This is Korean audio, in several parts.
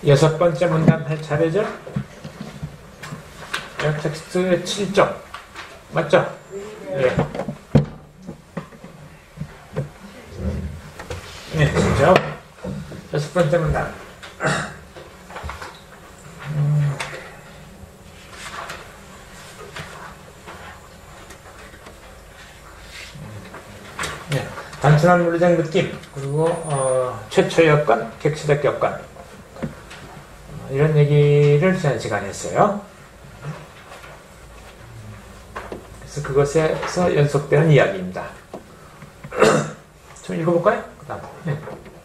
여섯 번째 문단 할 차례죠? 텍스트의 7점. 맞죠? 예. 네, 7점. 여섯 번째 문단. 네, 단순한 물리적 느낌, 그리고 최초의 여건, 객체적 여건, 이런 얘기를 지난 시간에 했어요. 그래서 그것에서 연속되는 이야기입니다. 좀 읽어볼까요? 그 다음. 네.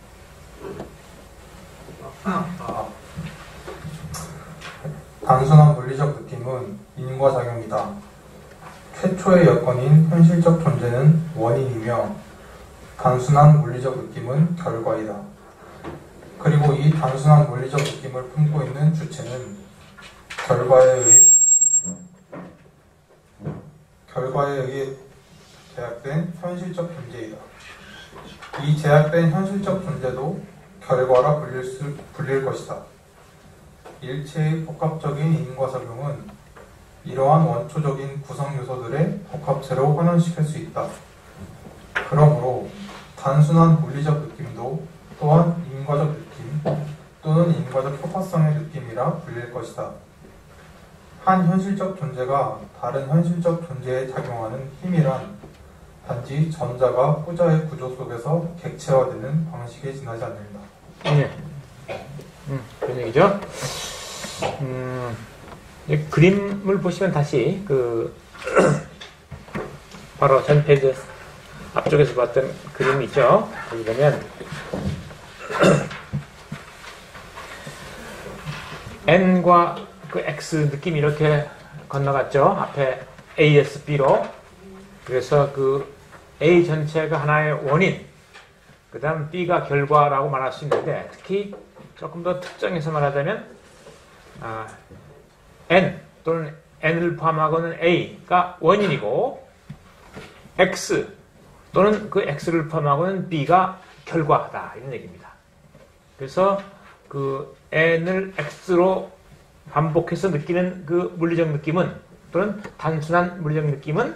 단순한 물리적 느낌은 인과작용이다. 최초의 여건인 현실적 존재는 원인이며 단순한 물리적 느낌은 결과이다. 그리고 이 단순한 물리적 느낌을 품고 있는 주체는 결과에 의해 제약된 현실적 존재이다. 이 제약된 현실적 존재도 결과라 불릴 것이다. 일체의 복합적인 인과작용은 이러한 원초적인 구성 요소들의 복합체로 환원시킬 수 있다. 그러므로 단순한 물리적 느낌도 또한 인과적 느낌 또는 인과적 효과성의 느낌이라 불릴 것이다. 한 현실적 존재가 다른 현실적 존재에 작용하는 힘이란 단지 전자가 후자의 구조 속에서 객체화되는 방식에 지나지 않는다. 네. 그런 얘기죠. 그림을 보시면 다시 바로 전 페이지 앞쪽에서 봤던 그림이 있죠. 여기 보면 N과 그 X 느낌이 이렇게 건너갔죠. 앞에 AS, B로. 그래서 그 A 전체가 하나의 원인, 그 다음 B가 결과라고 말할 수 있는데, 특히 조금 더 특정해서 말하자면 N 또는 N을 포함하고는 A가 원인이고 X 또는 그 X를 포함하고는 B가 결과다, 이런 얘기입니다. 그래서 그 N을 X로 반복해서 느끼는 그 물리적 느낌은, 또는 단순한 물리적 느낌은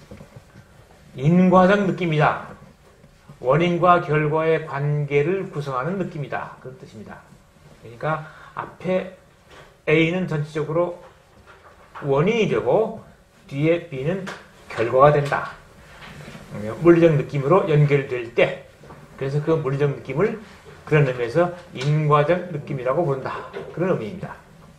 인과적 느낌이다. 원인과 결과의 관계를 구성하는 느낌이다, 그런 뜻입니다. 그러니까 앞에 A는 전체적으로 원인이 되고 뒤에 B는 결과가 된다. 물리적 느낌으로 연결될 때, 그래서 그 물리적 느낌을 그런 의미에서 인과적 느낌이라고 부른다, 그런 의미입니다.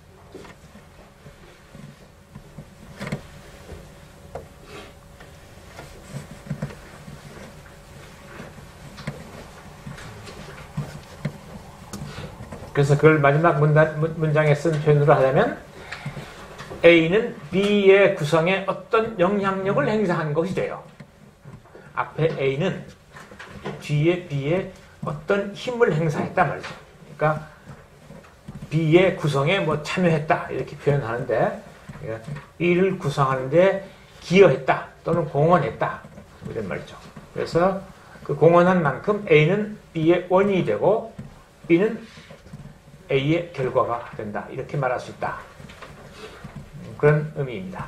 그래서 그걸 마지막 문장에 쓴 표현으로 하자면 A는 B의 구성에 어떤 영향력을 행사한 것이 돼요. 앞에 A는 뒤에 B에 어떤 힘을 행사했단 말이죠. 그러니까 B의 구성에 참여했다, 이렇게 표현하는데, B를 구성하는데 기여했다 또는 공헌했다, 이런 말이죠. 그래서 그 공헌한 만큼 A는 B의 원인이 되고 B는 A의 결과가 된다, 이렇게 말할 수 있다, 그런 의미입니다.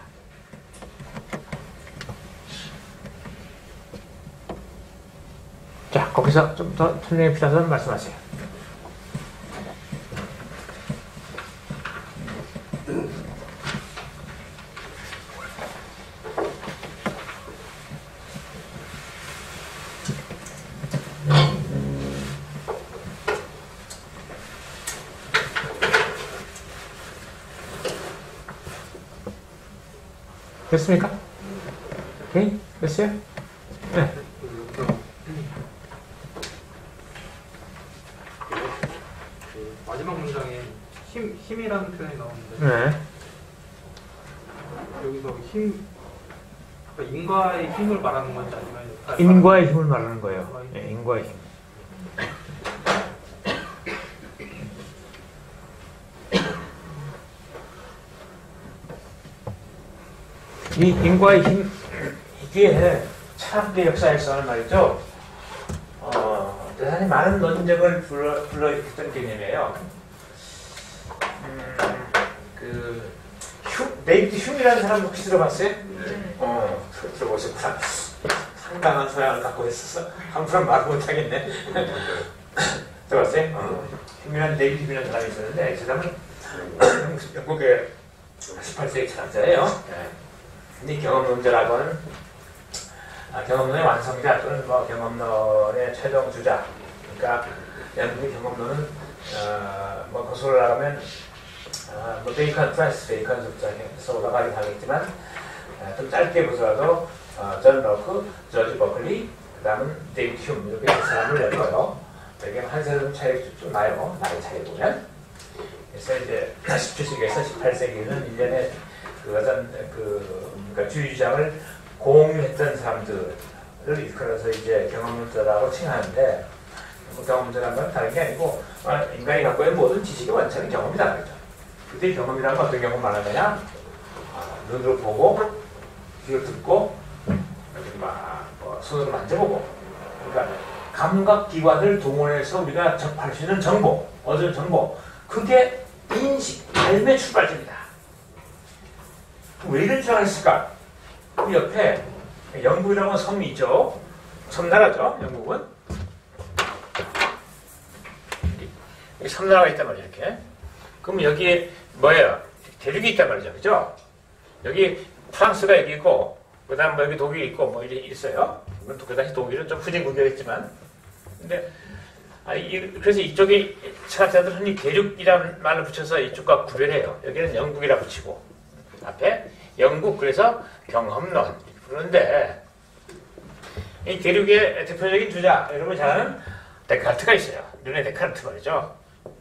자, 거기서 좀 더 설명이 필요하다면 말씀하세요. 됐습니까? 오케이? 됐어요? 네. 마지막 문장에 힘이라는 표현이 나오는데, 네. 여기서 그러니까 인과의 힘을 말하는 건지 아니면 인과의 힘을 말하는 거예요. 네, 인과의 힘. 이 인과의 힘, 이게 철학의 역사에서는 말이죠, 대단히 많은 논쟁을 불러일으켰던 개념이에요. 데이비드 휴미라는 사람 혹시 들어봤어요? 들어보세요. 상당한 소양을 갖고 있어서 함부로 말 못하겠네. 들어봤어요? 데이비드 휴미라는 사람이 있었는데, 그 사람은 영국의 18세기 철학자예요. 근데 경험론자라고는 경험론의 완성자 또는 뭐 경험론의 최종 주자. 그러니까 영국의 경험론은 뭐 거슬러 나가면 뭐 베이컨, 프란시스 베이컨 속장에서 올라가긴 하겠지만 좀 짧게 보더라도 존 로크, 조지 버클리, 그 다음은 데이비드 휴미 이렇게 사람을 냈어요. 여기 한 세대 차이 좀 나요. 나이 차이 보면. 그래서 이제 17세기에서 18세기는 일련의 그 어떤 그러니까 주의 주장을 공유했던 사람들을 일컬어서 이제 경험론자라고 칭하는데, 경험론자라는 건 다른 게 아니고 인간이 갖고 있는 모든 지식의 원천은 경험이다 그러죠. 그때 경험이라는 건 어떤 경험 말하는 거냐? 눈으로 보고, 귀로 듣고, 뭐 손으로 만져보고. 그러니까 감각기관을 동원해서 우리가 접할 수 있는 정보, 얻은 정보, 그게 인식, 삶의 출발점이다. 왜 이런 주장을 했을까? 그 옆에 영국이라고 하는 섬이 있죠. 섬나라죠, 영국은. 여기 섬나라가 있단 말이에요, 이렇게. 그럼 여기에 뭐예요? 대륙이 있단 말이죠, 그죠? 여기 프랑스가 여기 있고, 그 다음 뭐 여기 독일이 있고, 뭐 이렇게 있어요. 그 당시 독일은 좀 후진국이었지만. 근데, 그래서 이쪽이 철학자들은 흔히 대륙이라는 말을 붙여서 이쪽과 구별해요. 여기는 영국이라 붙이고, 앞에 영국, 그래서 경험론. 그런데, 이 대륙의 대표적인 주자, 여러분 잘 아는 데카르트가 있어요. 르네 데카르트 말이죠.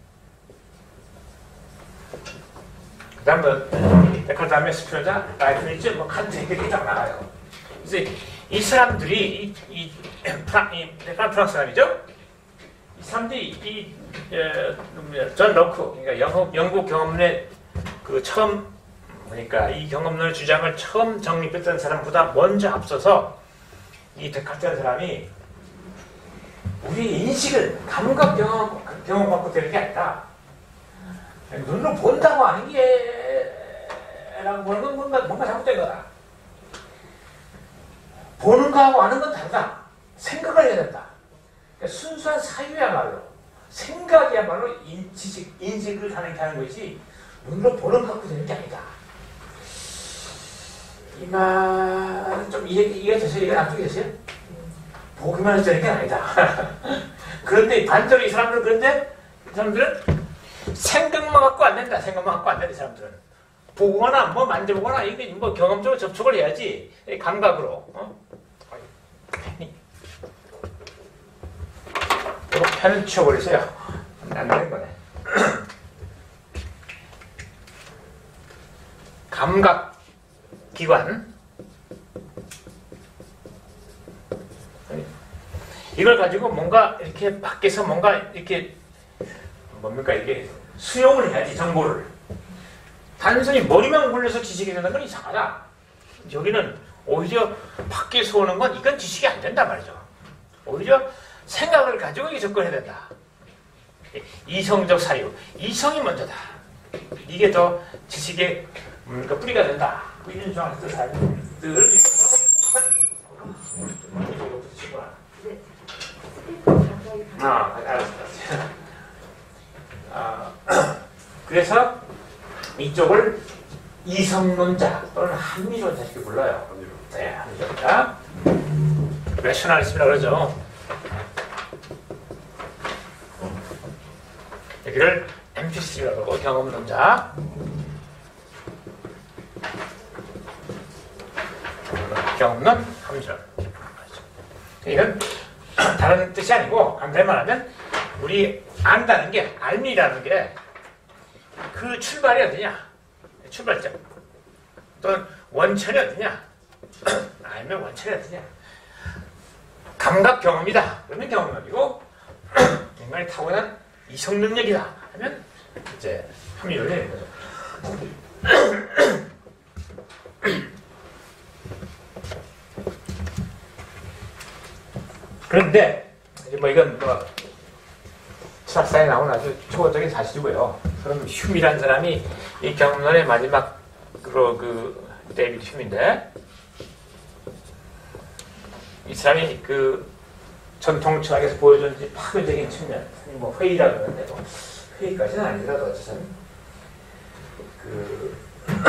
그 다음에 데카르트 다음에 스피노자, 라이프니츠, 뭐 칸트 이렇게 딱 나와요. 그래서 이 사람들이 데카르트 프랑스 사람이죠. 이 사람들이 존 로크, 그러니까 영국 경험론의 그 처음, 그러니까 이 경험론의 주장을 처음 정립했던 사람보다 먼저 앞서서 이 데카르트라는 사람이 우리의 인식은 감각 경험 갖고 되는 게 아니다. 눈으로 본다고 하는 게 라고 보는 건 뭔가 잘못된 거다. 보는 거하고 아는 건 다르다. 생각을 해야 된다. 그러니까 순수한 사유야말로 생각이야말로 인식을 하는 것이 눈으로 보는 거 갖고 되는 게 아니다. 이 말은 좀 이해가 되세요? 이해가 안 되세요? 보기만 해서 되는 게 아니다. 그런데 반대로 이 사람들은 생각만 갖고 안 된다. 생각만 갖고 안 된다. 이 사람들은 보거나 뭐 만져보거나 이게 뭐 경험적으로 접촉을 해야지. 감각으로. 이거 펜을 치워버리세요. 안 되는 거네. 감각 기관. 이걸 가지고 뭔가 이렇게 밖에서 뭔가 이렇게 뭡니까 이게 수용을 해야지 정보를. 단순히 머리만 굴려서 지식이 된다는 건 이상하다. 여기는 오히려 밖에서 오는 건 이건 지식이 안 된단 말이죠. 오히려 생각을 가지고 이게 접근해야 된다. 이성적 사유, 이성이 먼저다. 이게 더 지식의 뿌리가 된다. 이런 주장했던 사람들을 알았어. 그래서 이쪽을 이성론자 또는 합리론자 이렇게 불러요. 네, 합리론자. 레셔널리즘이라고 그러죠. 여기를 MPC라고 하고 경험론자. 경험론, 합리론. 이건 다른 뜻이 아니고 한글로 말하면 우리 안다는 게, 알미라는 게 그 출발이 어디냐? 출발점. 또는 원천이 어디냐? 알면 원천이 어디냐? 감각 경험이다. 그러면 경험론이고 인간이 타고난 이성 능력이다. 하면 이제 합리론이 되는 거죠. 그런데 이제 뭐 이건 뭐 수학사에 나온 아주 초고적인 사실이고요. 그럼 휴미란 사람이 이 경론의 마지막으로 그 데이비드 휴미인데, 이 사람이 그 전통 철학에서 보여준 파괴적인 측면, 뭐 회의라 그러는데 뭐 회의까지는 아니더라도 어쨌든 그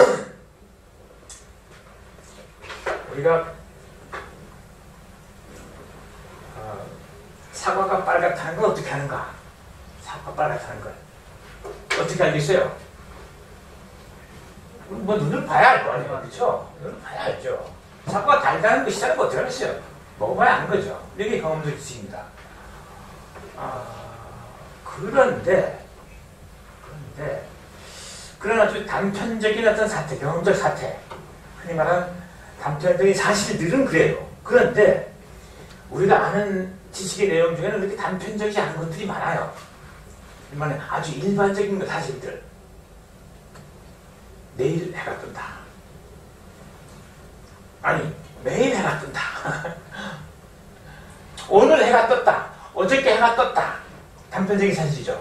우리가 사과가 빨갛다는 걸 어떻게 하는가? 사과가 빨갛다는 걸 어떻게 알겠어요? 뭐 눈을 봐야 알 거 아니에요, 그렇죠? 눈을 봐야 알죠. 사과가 달다는 거 시작은 어떻게 알겠어요? 먹어봐야 아는 거죠. 이게 경험적 지식입니다. 그런 아주 단편적인 어떤 사태, 경험적 사태, 흔히 말하는 단편적인 사실들은 그래요. 그런데 우리가 아는 지식의 내용 중에는 그렇게 단편적이지 않은 것들이 많아요. 이만에 아주 일반적인 사실들. 내일 해가 뜬다. 아니, 매일 해가 뜬다. 오늘 해가 떴다. 어저께 해가 떴다. 단편적인 사실이죠.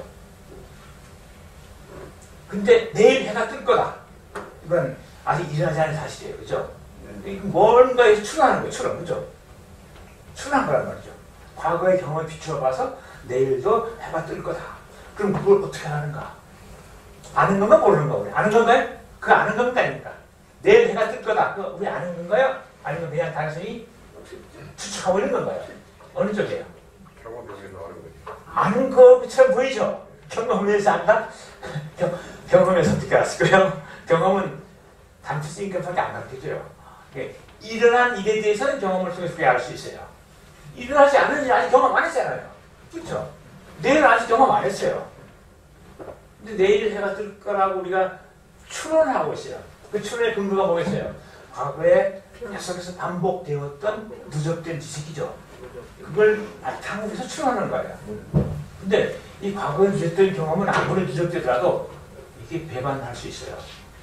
근데 내일 해가 뜰 거다. 이건 아직 일어나지 않은 사실이에요. 그죠? 뭔가에서 추론하는 거예요. 추론. 그죠? 추론한 거란 말이죠. 과거의 경험에 비추어 봐서 내일도 해가 뜰 거다. 그럼 그걸 어떻게 하는가? 아는 건가 모르는 거? 우리 아는 건가요? 그 아는 건가 아닙니까? 내일 해가 뜰 거다. 그거 우리 아는 건가요? 아니면 그냥 단순히 추측하고 있는 건가요? 어느 쪽이에요? 경험에서 아는 거죠. 아는 것처럼 보이죠? 경험에서 안다? 경험에서 어떻게 알았을까요? 경험은 단추쓰니까밖에 안 가르쳐줘요. 일어난 일에 대해서는 경험을 통해서 알 수 있어요. 일어나지 않은 일 아직 경험 안 했잖아요. 그렇죠? 내일 아직 경험 안 했어요. 근데 내일 해가 뜰 거라고 우리가 추론하고 있어요. 그 추론의 근거가 뭐겠어요? 과거에 계속해서 반복되었던 누적된 지식이죠. 그걸 바탕으로 해서 추론하는 거예요. 근데 이 과거에 누적된 경험은 아무리 누적되더라도 이게 배반할 수 있어요.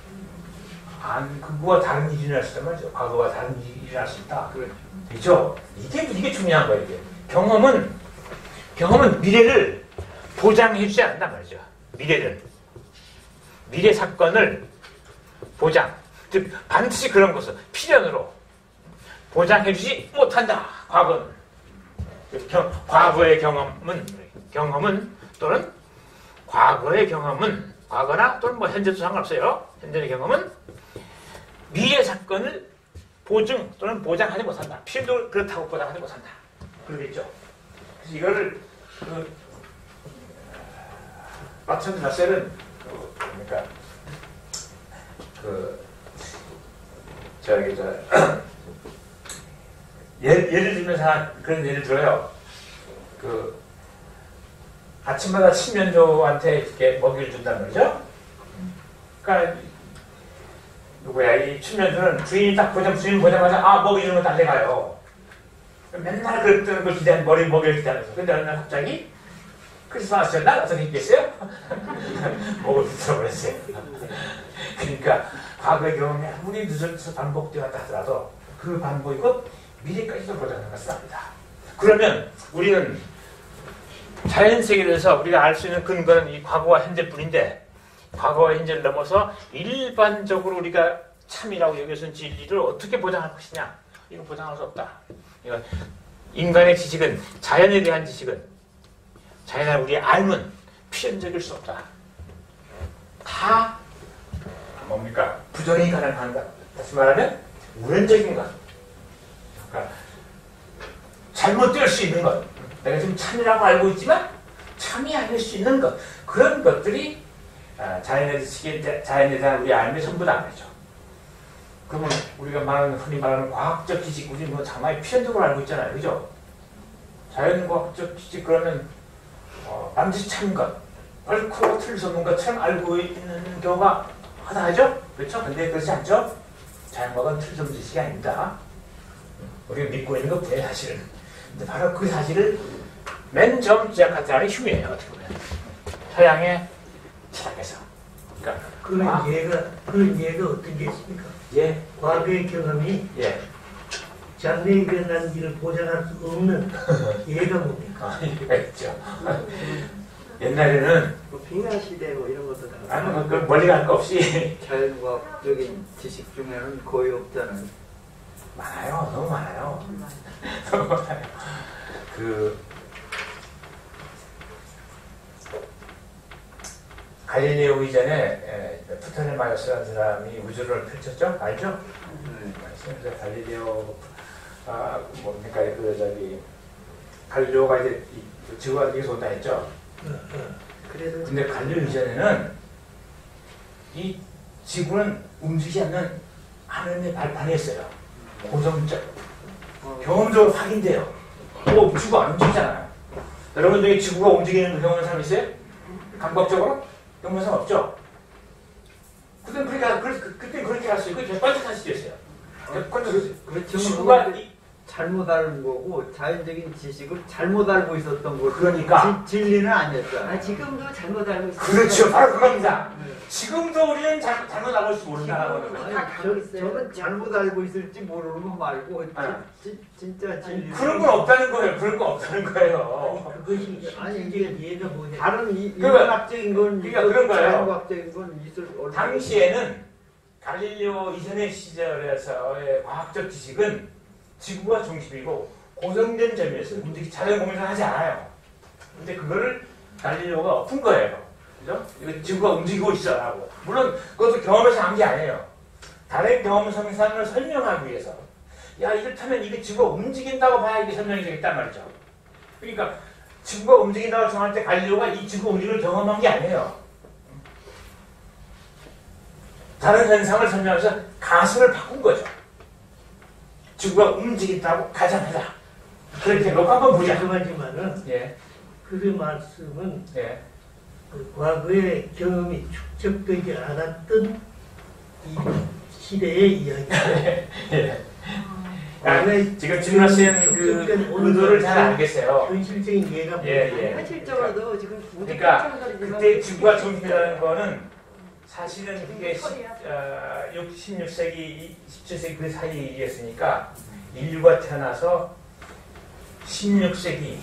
그거와 다른 일이 일어날 수 있단 말이죠. 과거와 다른 일이 일어날 수 있다. 그렇죠? 이게 중요한 거예요. 이게. 경험은 미래를 보장해 주지 않는단 말이죠. 미래 사건을 보장, 즉 반드시 그런 것을 필연으로 보장해 주지 못한다. 과거의 경험은 또는 과거의 경험은 과거나 또는 뭐 현재도 상관없어요. 현재의 경험은 미래 사건을 보증 또는 보장하지 못한다. 필연적으로 그렇다고 보장하지 못한다. 그러겠죠. 그래서 이거를 마천드 라셀은 그러니까 예를 들면서 그런 예를 들어요. 아침마다 침면조한테 이렇게 먹이를 준단 말이죠. 그러니까 누구야? 이 침면조는 주인이 딱 주인 보자마자 먹이 주는 거 달려가요. 맨날 그랬던 걸 기대하는 먹이를 기대하면서. 근데 어느 날 갑자기 크리스마스였나? 어떻게 했겠어요? 먹을 붙여버렸어요. 그러니까 과거의 경험이 아무리 늦어서 반복되었다 하더라도 그 반복이고 미래까지도 보장하는 것은 아니다. 그러면 우리는 자연세계에 대해서 우리가 알 수 있는 근거는 이 과거와 현재뿐인데 과거와 현재를 넘어서 일반적으로 우리가 참이라고 여겨진 진리를 어떻게 보장할 것이냐? 이건 보장할 수 없다. 인간의 지식은, 자연에 대한 지식은, 자연을 우리 알면 필연적일 수 없다. 다 뭡니까? 부정이 가능한 것. 다시 말하면 우연적인 것. 그러니까 잘못될 수 있는 것. 내가 지금 참이라고 알고 있지만 참이 아닐 수 있는 것. 그런 것들이 자연에 대한 우리 알면 전부 다 아니죠. 그러면 우리가 흔히 말하는 과학적 지식, 우리 뭐 장마에 필연적으로 알고 있잖아요. 그죠? 자연과학적 지식 그러면 반드시 참인 것, 옳고 틀릴 수 없는 것처럼 알고 있는 경우가 하나죠? 그렇죠? 근데 그렇지 않죠? 자연과학은 틀릴 수 없는 지식이 아닙니다. 우리가 믿고 있는 것뿐이에요, 사실은. 근데 바로 그 사실을 맨 처음 시작한 사람이 휴미예요, 어떻게 보면. 서양의 철학에서. 그러니까 그런 예가 어떤 게 있습니까? 예. 과거의 경험이 장래에 일어난 일을 보장할 수 없는 예가 뭡니까? 예가 있죠. 옛날에는 뭐 빙하 시대 뭐 이런 것도 다. 아니 그 멀리 갈 거 없이 자연과학적인 지식 중에는 거의 없잖아요. 많아요. 너무 많아요. 너무 많아요. 그 갈릴레오 이전에 프토레마이오스라는 사람이 우주를 펼쳤죠? 알죠? 그래서 갈릴레오 뭡니까 그 저기 갈릴레오가 이제 지구가 여기서 온다 했죠? 그래서 근데 갈릴레오 이전에는 이 지구는 움직이지 않는 하늘의 발판이었어요. 고정적. 경험적으로 확인돼요. 지구가 안 움직이잖아요. 여러분 중에 지구가 움직이는 그 경험한 사람 있어요? 감각적으로? 경험한 사람 없죠? 그때는 그렇게 할 수 있고 객관적할 수도 있어요. 그렇죠. 지구가 잘못 알은 거고 자연적인 지식을 잘못 알고 있었던 거고 그러니까 진리는 아니었잖아요. 아, 지금도 잘못 알고 있어요. 그렇죠. 바로 그겁니다. 지금도 우리는 잘못 알고 있을지 모른다는 거예요. 다 알고 있어요. 저는 잘못 알고 있을지 모르는 거 말고 진짜 진리. 그런 건 없다는 거예요. 그런 건 없다는 거예요. 그것이 아니, 이게 얘가 뭐냐. 다른 그러니까 인문학적인 건 그러니까 그런 거예요. 자연과학적인 건 있을 얼마나 당시에는 갈릴레오 이전의 시절에서의 과학적 지식은 지구가 중심이고 고정된 점에서 자연 공유를 하지 않아요. 근데 그거를 갈릴레오가 엎은 거예요. 그죠? 이거 지구가 움직이고 있어라고. 물론 그것도 경험에서 한 게 아니에요. 다른 경험 성상을 설명하기 위해서. 야, 이렇다면 이게 지구가 움직인다고 봐야 이게 설명이 되겠단 말이죠. 그러니까 지구가 움직인다고 정할 때 갈릴레오가 이 지구 움직임을 경험한 게 아니에요. 다른 현상을 설명하면서 가설을 바꾼 거죠. 지구가 움직인다고 가정하자. 그렇게 놓고 한번 보자. 죄송하지만은 예, 그 말씀은 예. 그 과거의 경험이 축적되지 않았던 이 시대의 이야기예요. 예. 아, 지금 질문하신 그 의도를 잘 알겠어요. 현실적인 이해가 예. 현실적으로도 지금 그러니까 그때 지구가 중심이라는 거는 사실은 그게 16세기, 17세기 그 사이였으니까 인류가 태어나서 16세기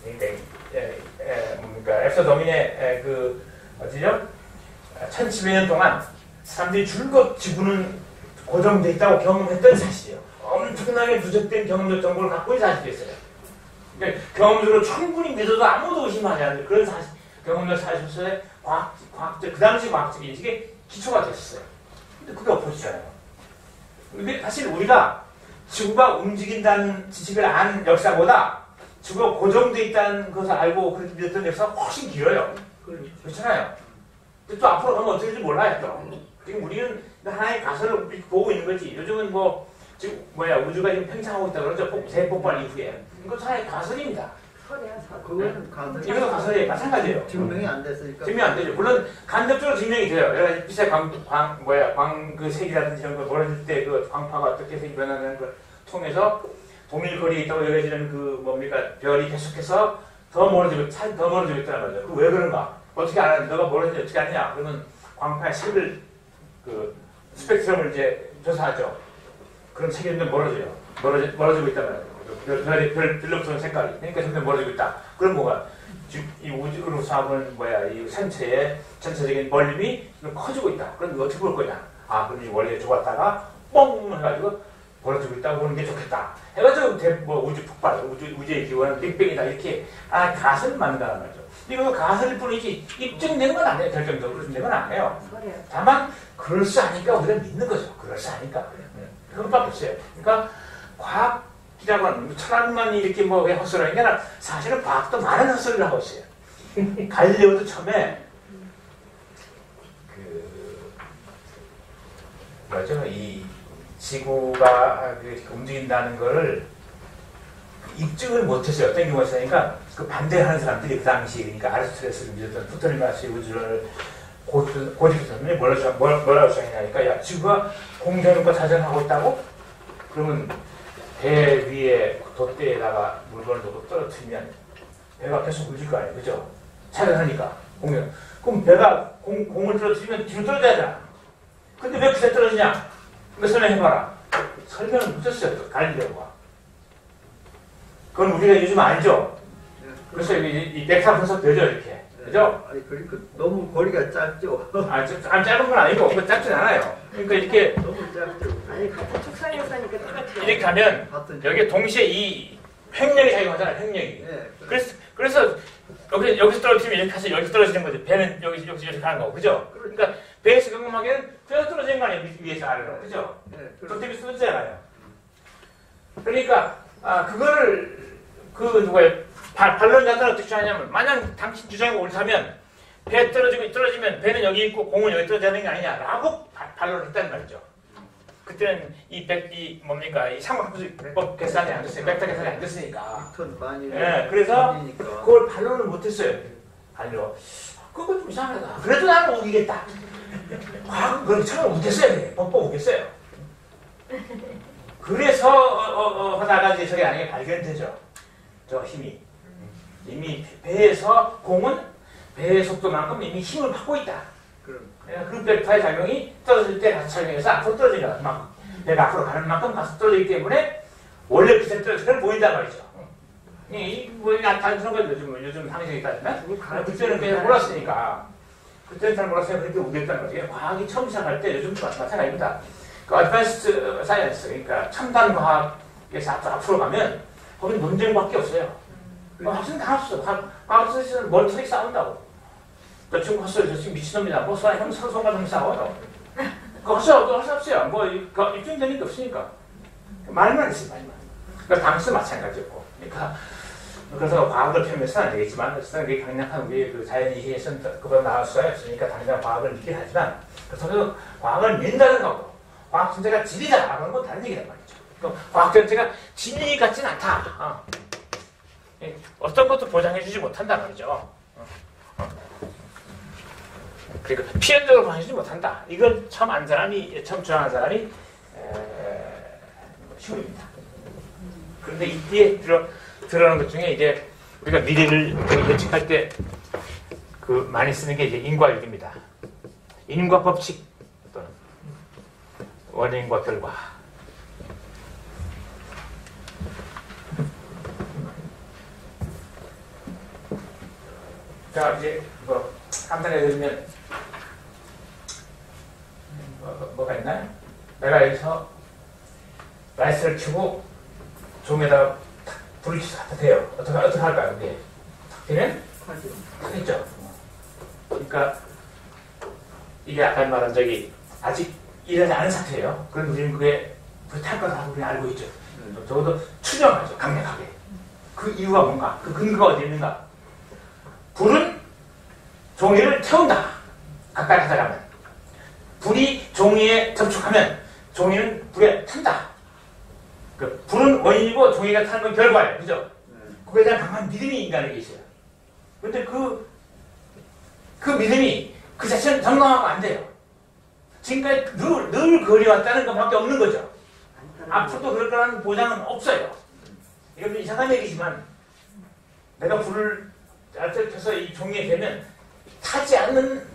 그러니까 앱서 도민의 그 어디죠? 1700년 동안 사람들이 줄곧 지구는 고정돼 있다고 경험했던 사실이에요. 엄청나게 누적된 경험적 정보를 갖고 있는 사실이었어요. 그러니까 경험적으로 충분히 믿어도 아무도 의심하지 않는 그런 사실, 경험적 사실로서의 과학적, 그 당시 과학적 인식에 기초가 됐어요. 근데 그게 엎어지잖아요. 근데 사실 우리가 지구가 움직인다는 지식을 아는 역사보다 지구가 고정되어 있다는 것을 알고 그렇게 믿었던 역사가 훨씬 길어요. 그렇잖아요. 근데 또 앞으로 가면 어떻게 될지 몰라요. 또. 지금 우리는 하나의 가설을 보고 있는 거지. 요즘은 지금 우주가 지금 팽창하고 있다 그러죠. 대폭발 이후에. 이거 하나의 가설입니다. 그거는 가설이 이것도 가설이에요. 마찬가지예요. 증명이 안 됐으니까. 증명이 안 되죠. 물론 간접적으로 증명이 돼요. 여러 가지 빛의 그 색이라든지 이런 거 멀어질 때 그 광파가 어떻게 색이 변하는 걸 통해서 동일거리에 있다고 여겨지는 별이 계속해서 더 멀어지고 있다는 거죠. 그 왜 그런가? 어떻게 알았는데 너가 멀어지는지 어떻게 아느냐? 그러면 광파의 색을 스펙트럼을 이제 조사하죠. 그럼 색이 점점 멀어지고 있단 말이에요. 별로부터는 색깔이. 그러니까 점점 멀어지고 있다. 그럼 뭐가? 이 우주로 쏴보는 이 산체의 전체적인 멀림이 커지고 있다. 그럼 어떻게 볼 거냐? 그럼 원래 좁았다가 뻥 해가지고 벌어지고 있다고 보는 게 좋겠다. 해가지고 우주 폭발, 우주의 기원은 빅뱅이다. 이렇게 가설을 만든다는 말이죠. 이거 가설일 뿐이지 입증되는 건 아니에요. 결정적으로 입증되는 건 아니에요. 다만 그럴싸하니까 우리가 믿는 거죠. 그럴싸하니까. 그것밖에 없어요. 그러니까 과학이라고 하는 철학만이 이렇게 헛소리하는 게 아니라 사실은 과학도 많은 헛소리를 하고 있어요. 갈릴레오도 처음에 이 지구가 움직인다는 거를 입증을 못했어요. 어떤 경우가 있으니까 그 반대하는 사람들이 그 당시 그러니까 아리스토텔레스를 믿었던 프토레마스의 우주를 고집했더니 뭐라고 주장했냐니까 야 지구가 공전과 자전하고 있다고? 그러면 배 위에 돛대에다가 물건을 놓고 떨어뜨리면 배가 계속 울릴 거 아니에요. 그죠? 자전하니까 공전. 그럼 배가 공을 떨어뜨리면 뒤로 떨어져야 되잖아. 근데 왜 그새 떨어지냐? 설명해봐라. 설명을 못했어요. 갈릴레오가. 그건 우리가 요즘 알죠? 그래서 이 벡터 분석 되죠, 이렇게. 그죠? 아니 그러니까 너무 거리가 짧죠. 짧은 건 아니고 그 짧진 않아요. 그러니까 이렇게 너무 짧죠. 아니 같은 축산역사니까 똑같죠. 이렇게 가면 같은 여기 동시에 이 횡령이 작용하잖아요. 횡령이. 예. 그래서 여기서 떨어지면 이렇게 가서 여기서 떨어지는 거죠. 배는 여기서 이렇게 가는 거고, 그죠? 그러니까 배에서 경험하기에는 그냥 떨어지는 거 아니에요. 위에서 아래로, 그죠? 예. 도태비 쓰잖아요. 그러니까 그거를 누구예요? 반론자들은 어떻게 주장하냐면 만약 당신 주장이 옳다면 배 떨어지면 배는 여기 있고 공은 여기 떨어져야 되는 게 아니냐라고 반론을 했다는 말이죠. 그때는 이 삼각함수법 계산이 안 됐어요. 벡터 계산이 안 됐으니까. 턴 많이. 예, 그래서 걸리니까. 그걸 반론을 못했어요. 아니요. 그거 좀 이상하다. 그래도 나는 우기겠다. 그럼 처음 우겼어요. 법 우겼어요. 그래서 하다가 이제 저게 아닌 게 발견되죠. 저 힘이. 이미 배에서 공은 배의 속도만큼 이미 힘을 받고 있다. 그 벡터의 작용이 떨어질 때 같이 작용해서 앞으로 떨어지는 만큼 배가 앞으로 가는 만큼 가서 떨어지기 때문에 원래 빛에 떨어지는 보인단 말이죠. 뭐 단순한 거죠. 요즘 상식이 따지면 그때는 그냥 몰랐으니까. 그때는 잘 몰랐어요. 그렇게 우겼다는 거죠. 과학이 처음 시작할 때 요즘 마찬가지입니다. 그 어드밴스드 사이언스, 그러니까 첨단 과학에서 앞으로 가면 거기 논쟁밖에 없어요. 학생 다 없어. 과학에서는 멀쩡히 싸운다고. 저 친구 헛소리, 저 친구 미친놈이다. 뭐 형 서로가 좀 싸워요. 그거 할 수 없어요. 뭐 입증되는 게 없으니까. 말만 있어요, 말만. 그러니까 당시도 마찬가지였고. 그러니까 그래서 과학을 폄훼해서는 안 되겠지만 어쨌든 그게 강력한 우리 그 자연이해에서는 그보다 나을 수가 없으니까 당장 과학을 믿긴 하지만 그래서 과학을 믿는다는 거고 과학 전체가 진리다 그런 건 다른 얘기란 말이죠. 그럼 과학 전체가 진리 같지는 않다. 어떤 것도 보장해주지 못한다 말이죠. 그러니까 필연적으로 보장해주지 못한다. 이걸 처음 주장한 사람이 휴입니다. 그런데 이때 들어오는 것 중에 이제 우리가 미래를 예측할 때 그 많이 쓰는 게 이제 인과율입니다. 인과 법칙 또는 원인과 결과. 자 이제 간단하게 들으면 뭐가 있나요? 내가 여기서 라이스를 켜고 종에다가 불을 켜서 돼요. 어떻게 할까요? 그게 되면 하겠죠. 그러니까 이게 아까 말한 적이 아직 일하지 않은 상태예요. 그럼 우리는 그게 불탈 거다 우리는 알고 있죠. 적어도 추정하죠. 강력하게. 그 이유가 뭔가? 그 근거가 어디 있는가? 불은 종이를 태운다. 가까이 하다가면 불이 종이에 접촉하면 종이는 불에 탄다. 그 불은 원인이고 종이가 타는 건 결과예요. 그죠? 그거에 대한 강한 믿음이 인간에게 있어요. 그런데 그 믿음이 그 자체는 정당하면 안 돼요. 지금까지 늘 그려왔다는 것밖에 없는 거죠. 앞으로도 그럴 거라는 보장은 없어요. 이건 이상한 얘기지만 내가 불을 켜서 이 종이에 대면 타지 않는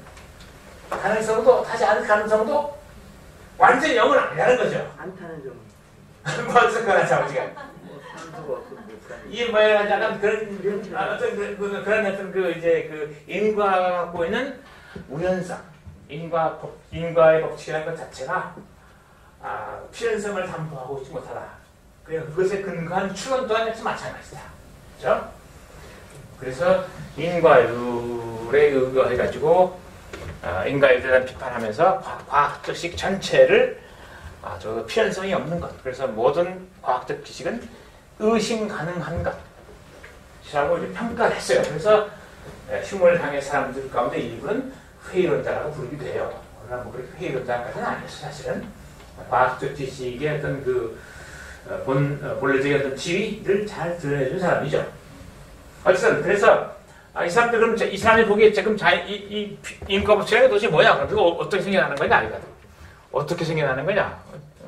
가능성도 완전히 0은 아니라는 거죠. 안 타는 점. 뭐 어쨌거나 자 우리가 산소가 없으면 못 가니까. 이게 뭐야 약간 그런 어떤 그 이제 그 인과가 갖고 있는 우연성, 인과의 법칙이라는 것 자체가 필연성을 담보하고 있지 못하다. 그래서 그것에 근거한 추론 또한 역시 마찬가지다. 그렇죠? 그래서 인과율에 의거해가지고 인과율에 대한 비판하면서 과학적 식 전체를 저 필연성이 없는 것. 그래서 모든 과학적 지식은 의심 가능한 것이라고 이제 평가를 했어요. 그래서 흉을 당한 사람들 가운데 일부는 회의론자라고 부르기도 해요. 그러나 뭐 그렇게 회의론자까지는 아니었어요. 사실은 과학적 지식의 어떤 그 본래적인 어떤 지위를 잘 드러내준 사람이죠. 어쨌든 그래서 이 사람들 그럼 이 사람이 보기에 지금 이 인과법칙이 도대체 뭐냐? 그리고 어떻게 생겨나는 거냐? 아니거든. 어떻게 생겨나는 거냐?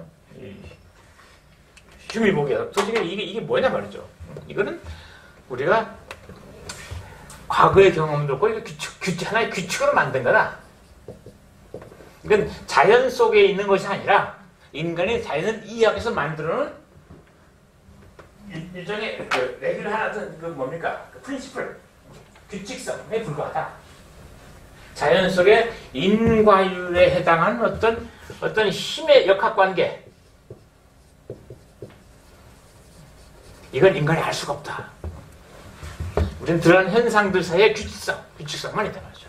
흉이 보기에 도대체 이게 뭐냐 말이죠. 이거는 우리가 과거의 경험을 놓고 하나의 규칙으로 만든 거다. 이건 자연 속에 있는 것이 아니라 인간의 자연을 이해하면서 만들어놓은 일종의 그 레귤 하나 어떤 그 뭡니까? 그 프린시플. 규칙성에 불과하다. 자연 속의 인과율에 해당하는 어떤 힘의 역학관계, 이건 인간이 알 수가 없다. 우리는 드러난 현상들 사이의 규칙성만 있단 말이죠.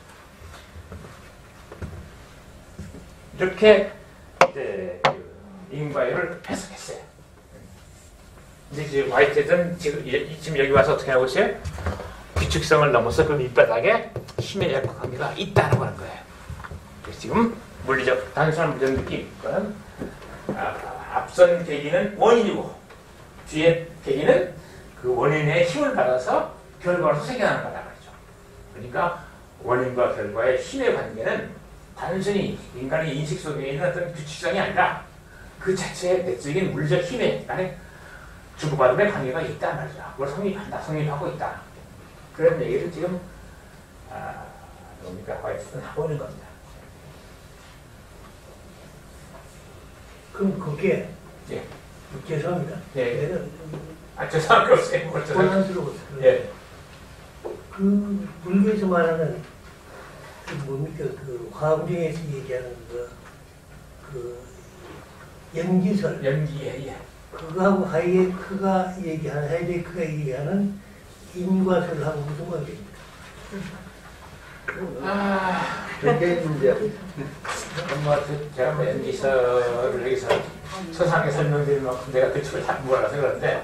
이렇게 이제 인과율을 해석했어요. 근데 이제 화이트는 지금 여기 와서 어떻게 하고 있어요? 규칙성을 넘어서 그 밑바닥에 힘의 역학관계가 있다는 거예요. 그래서 지금 물리적, 단순한 물리적 느낌은 앞선 계기는 원인이고 뒤에 계기는 그 원인의 힘을 받아서 결과로 생겨나는 거다 말이죠. 그러니까 원인과 결과의 힘의 관계는 단순히 인간의 인식 속에 있는 어떤 규칙성이 아니라 그 자체의 내적인 물리적 힘에 간에 주고받음의 관계가 있단 말이죠. 그걸 성립하고 있다. 그런 얘기를 지금 뭡니까? 화이트는 하고 있는 겁니다. 그럼 그게 예. 죄송합니다. 예. 얘는 죄송한 게 없어요. 혼란스러워서. 예. 그 불교에서 말하는 그 뭡니까? 그 화엄경에서 얘기하는 그 연기설. 연기. 그거하고 하이에크가 얘기하는 인과설하고 무슨 관계입니까? 그게 문제야. 제가 뭐 연기설을 여기서 서상하게 설명드리는 만큼 내가 그 측을 다 몰라서 그런데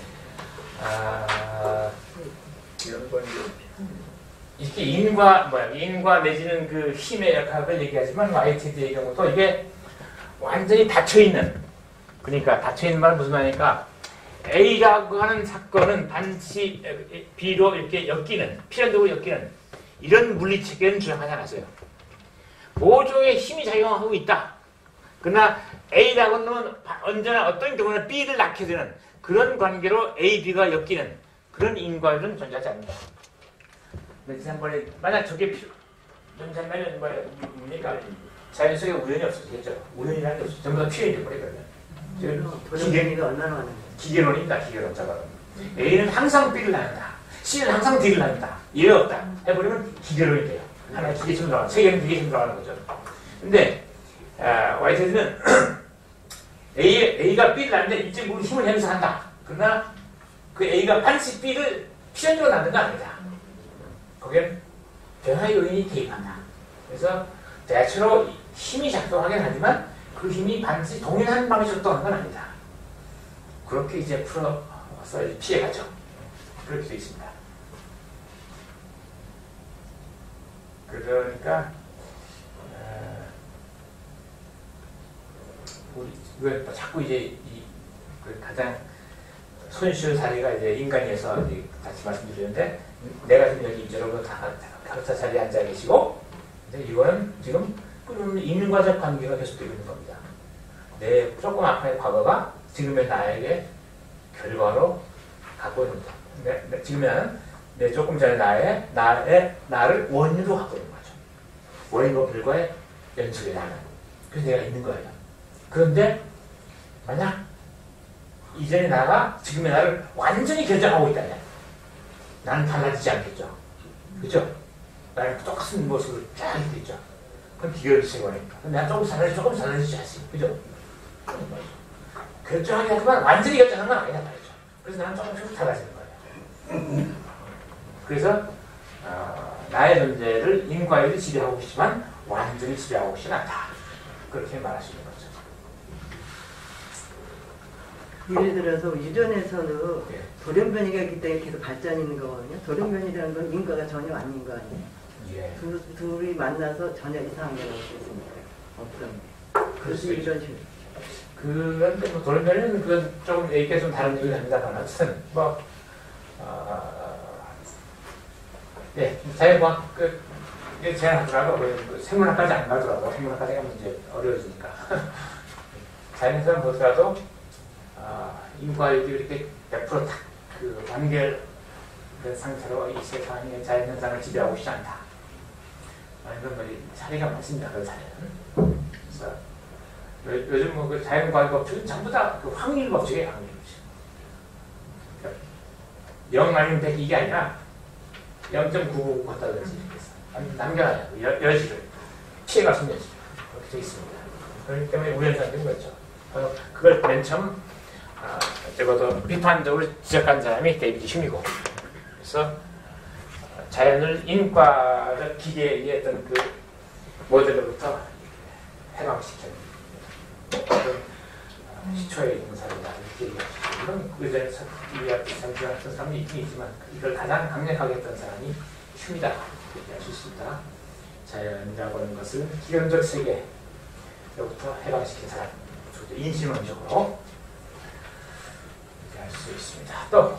이런 건 이렇게 인과 내지는 그 힘의 역학을 얘기하지만 YTD의 경우도 이게 완전히 닫혀있는, 그러니까 닫혀있는 말은 무슨 말이니까 A라고 하는 사건은 반드시 B로 이렇게 엮이는, 필연적으로 엮이는 이런 물리체계는 주장하지 않았어요. 모종의 힘이 작용하고 있다. 그러나 A라고 하는 놈은 언제나 어떤 경우는 B를 낳게 되는 그런 관계로 A, B가 엮이는 그런 인과율은 존재하지 않는다. 지난번에 만약 저게 존재하면 뭡니까? 자연 속에 우연이 없었겠죠. 우연이라는 게 없어. 전부 다 필연이 돼버리거든요. 도령변이가 얼마나 많은데. 기계론입니다. 기계론자가. A는 항상 B를 낳는다. C는 항상 D를 낳는다. 이해 없다. 해버리면 기계론이 돼요. 하나의 기계처럼 들어가는, 세계는 기계처럼 들어가는 거죠. 근데 YZ는 A가 B를 낳는데 일정 부분 힘을 행사한다. 그러나 그 A가 반드시 B를 필연적으로 낳는 건 아니다. 거기엔 변화 요인이 개입한다. 그래서 대체로 힘이 작동하긴 하지만 그 힘이 반드시 동일한 방식으로 작동하는 건 아니다. 그렇게 이제 풀어서 피해가죠. 그렇게 되어 있습니다. 그러니까 우리 자꾸 이제 그 가장 손쉬운 사례가 이제 인간에서 다시 말씀드리는데, 내가 지금 여기 여러분 다 각자 자리에 앉아 계시고, 근데 이거는 지금 인과적 관계가 계속되고 있는 겁니다. 내 조금 앞의 과거가 지금의 나에게 결과로 갖고 있는 거죠. 지금은 내 조금 전에 나를 원인으로 갖고 있는 거죠. 원인과 결과의 연속에 나는. 그래서 내가 있는 거예요. 그런데 만약 이전의 나가 지금의 나를 완전히 결정하고 있다면 나는 달라지지 않겠죠. 그죠? 나는 똑같은 모습을 쫙 하고 있죠. 그럼 기계를 거니까. 내가 조금 달라지지 않습니까? 그죠? 결정하긴 하지만 완전히 결정하는 건 아니다 말이죠. 그래서 나는 조금씩 달라지는 거예요. 그래서 나의 존재를 인과율이 지배하고 있지만 완전히 지배하고 있지는 않다. 그렇게 말할 수 있는 거죠. 예를 들어서 유전에서는 예. 돌연변이가 있기 때문에 계속 발전이 있는 거거든요. 돌연변이라는 건 인과가 전혀 아닌 거 아니에요. 예. 둘이 만나서 전혀 이상한 게 나올 수 있습니까? 없습니다. 그래서 이런 식으로. 그런데 뭐 돌연변이는 그건 조금 얘기가 좀 다른 얘기를 합니다만 하여튼 예, 자연과학 제안하더라도 생물학까지 안 가더라도 생물학까지 가면 이제 어려워지니까 자연에서는 보더라도 인과율이 이렇게 100% 딱 그 완결된 상태로 이 세상의 자연현상을 지배하고 있지 않다. 이런 뭐 사례가 많습니다. 그런 사례는. 그래서 요즘 뭐 그 자연과학 법칙은 전부 다 그 확률 법칙이에요. 확률 법칙. 그러니까 0 아니면 100 이게 아니라 0.999 갖다든지 남겨놔요. 여지를 피해가 생겨지 그렇게 되어 있습니다. 그렇기 때문에 우연상된 거죠. 그걸 맨 처음 적어도 비판적으로 지적한 사람이 데이비드 휴미고. 그래서 자연을 인과적 기계의 어떤 그 모델로부터 해방시켰는 시초의 인사이다 이렇게 얘기하시죠. 이건 그전에 삼주한 사람이 있긴 있지만 이걸 가장 강력하게 했던 사람이 휴미다 이렇게 얘기할 수 있습니다. 자연이라고 하는 것을 기본적 세계로부터 해방시킨 사람, 인신론적으로 이렇게 할 수 있습니다. 또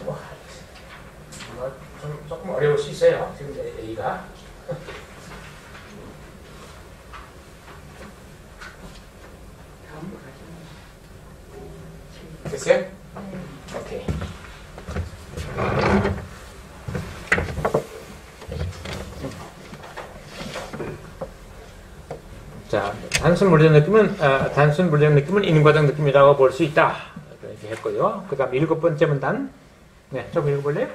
조금 어려울 수 있어요. 지금 A가 됐어요? 오케이. 자, 단순 물리적 느낌은 인과적 느낌이라고 볼 수 있다. 이렇게 했고요. 그다음 7번째 문단. 네, 좀 읽어볼래요?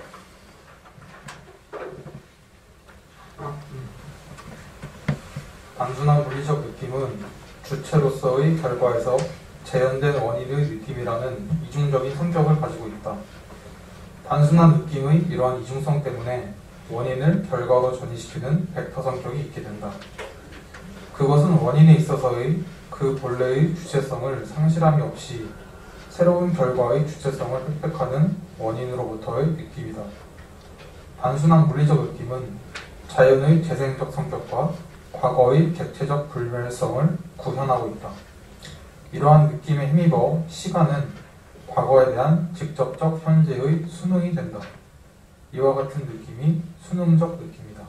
단순한 물리적 느낌은 주체로서의 결과에서 재현된 원인의 느낌이라는 이중적인 성격을 가지고 있다. 단순한 느낌의 이러한 이중성 때문에 원인을 결과로 전이시키는 벡터 성격이 있게 된다. 그것은 원인에 있어서의 그 본래의 주체성을 상실함이 없이 새로운 결과의 주체성을 획득하는 원인으로부터의 느낌이다. 단순한 물리적 느낌은 자연의 재생적 성격과 과거의 객체적 불멸성을 구현하고 있다. 이러한 느낌에 힘입어 시간은 과거에 대한 직접적 현재의 수능이 된다. 이와 같은 느낌이 수능적 느낌이다.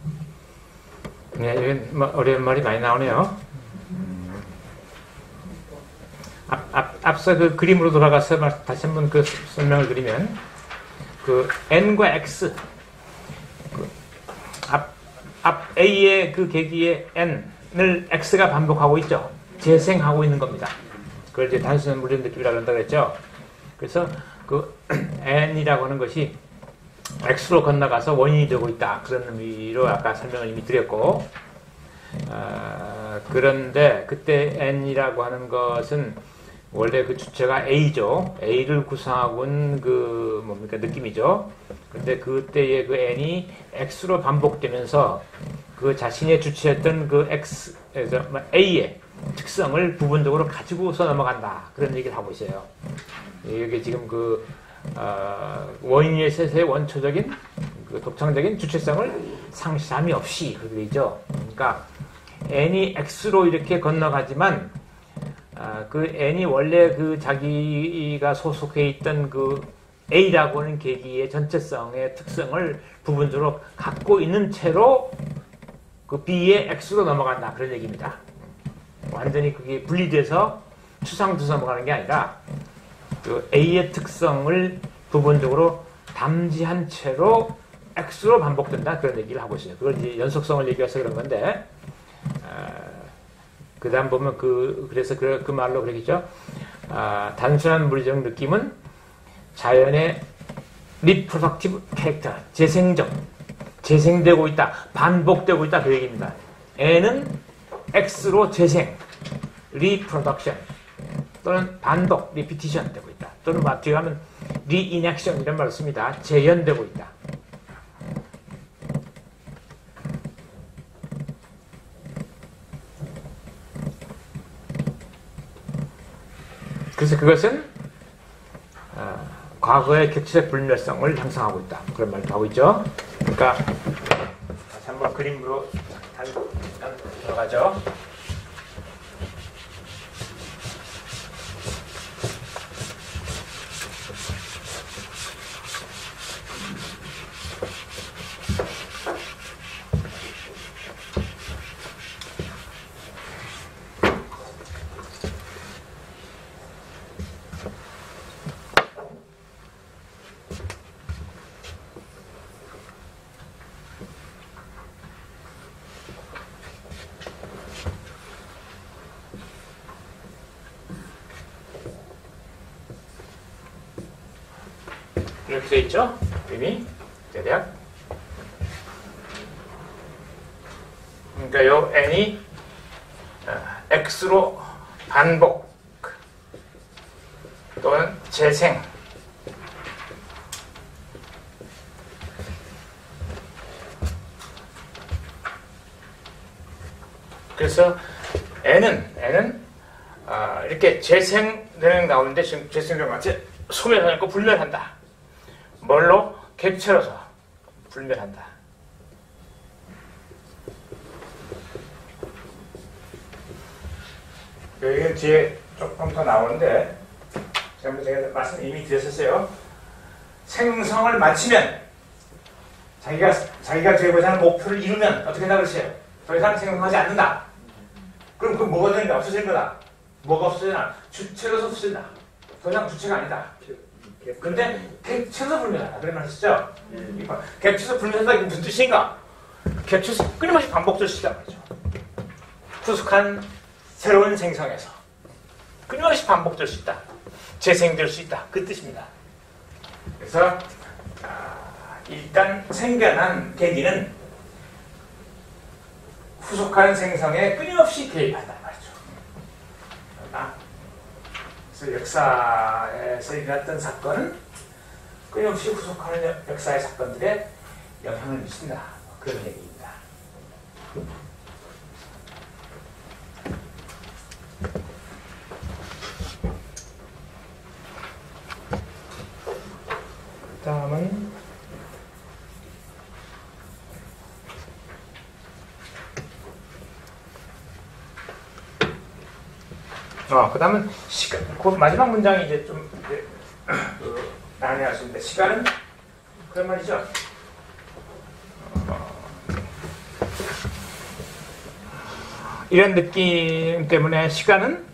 네, 이건 어려운 말이 많이 나오네요. 앞서 그 그림으로 돌아가서 다시 한번 그 설명을 드리면 그 n과 x 앞 a의 그 계기의 n을 x가 반복하고 있죠. 재생하고 있는 겁니다. 그걸 이제 단순한 물리적 느낌이라고 한다고 했죠. 그래서 그 n이라고 하는 것이 x로 건너가서 원인이 되고 있다. 그런 의미로 아까 설명을 이미 드렸고, 그런데 그때 n이라고 하는 것은 원래 그 주체가 a죠. a를 구성하고 있는 그 뭡니까 느낌이죠. 근데 그때의 그 n이 x로 반복되면서 그 자신의 주체였던 그 x에서 a의 특성을 부분적으로 가지고서 넘어간다. 그런 얘기를 하고 있어요. 여기 지금 그 원인의 셋의 원초적인 그 독창적인 주체성을 상실함이 없이 그렇게 되죠. 그러니까 n이 x로 이렇게 건너가지만 그 n이 원래 그 자기가 소속해 있던 그 a라고 하는 계기의 전체성의 특성을 부분적으로 갖고 있는 채로 그 b의 x로 넘어간다. 그런 얘기입니다. 완전히 그게 분리돼서 추상돼서 넘어가는 게 아니라 그 a의 특성을 부분적으로 담지한 채로 x로 반복된다. 그런 얘기를 하고 있어요. 그걸 이제 연속성을 얘기해서 그런 건데, 그 다음 보면 그래서 그 말로 그러겠죠. 단순한 물리적 느낌은 자연의 리프로덕티브 캐릭터, 재생되고 있다, 반복되고 있다. 그 얘기입니다. n은 x로 재생, 리프로덕션 또는 반복, 리피티션 되고 있다. 또는 뒤에 하면 리인액션 이런 말을 씁니다. 재현되고 있다. 그래서 그것은 과거의 객체적 불멸성을 형성하고 있다. 그런 말도 하고 있죠. 그러니까 다시 한번 그림으로 들어가죠. 이렇게 돼 있죠? 이미 대략 그러니까 요 n이 x로 반복 또는 재생 그래서 n은 이렇게 재생되는 나오는데 지금 재생되는 것 같이 소멸하고 불멸한다. 뭘로? 객체로서 불멸한다. 여기 뒤에 조금 더 나오는데 제가 말씀 이미 드렸었어요. 생성을 마치면 자기가 되고자 하는 목표를 이루면 어떻게 된다 그랬어요? 더 이상 생성하지 않는다. 그럼 그 뭐가 되는가? 없어질 거다. 뭐가 없어지나? 주체로서 없어진다. 더 이상 주체가 아니다. 그런데 객체에서 불멸한다. 그런 말 하시죠? 객체에서 불멸한다. 이게 무슨 뜻인가? 객체에서 끊임없이 반복될 수 있단 말이죠. 후속한 새로운 생성에서 끊임없이 반복될 수 있다. 재생될 수 있다. 그 뜻입니다. 그래서 일단 생겨난 계기는 후속한 생성에 끊임없이 개입한단 말이죠. 그래서 역사에서 일어났던 사건은 끊임없이 후속하는 역사의 사건들에 영향을 미친다. 그런 얘기입니다. 다음은 그 다음은 시간. 그 마지막 문장이 이제 좀 난해할 수 있는데 시간은 그런 말이죠. 이런 느낌 때문에 시간은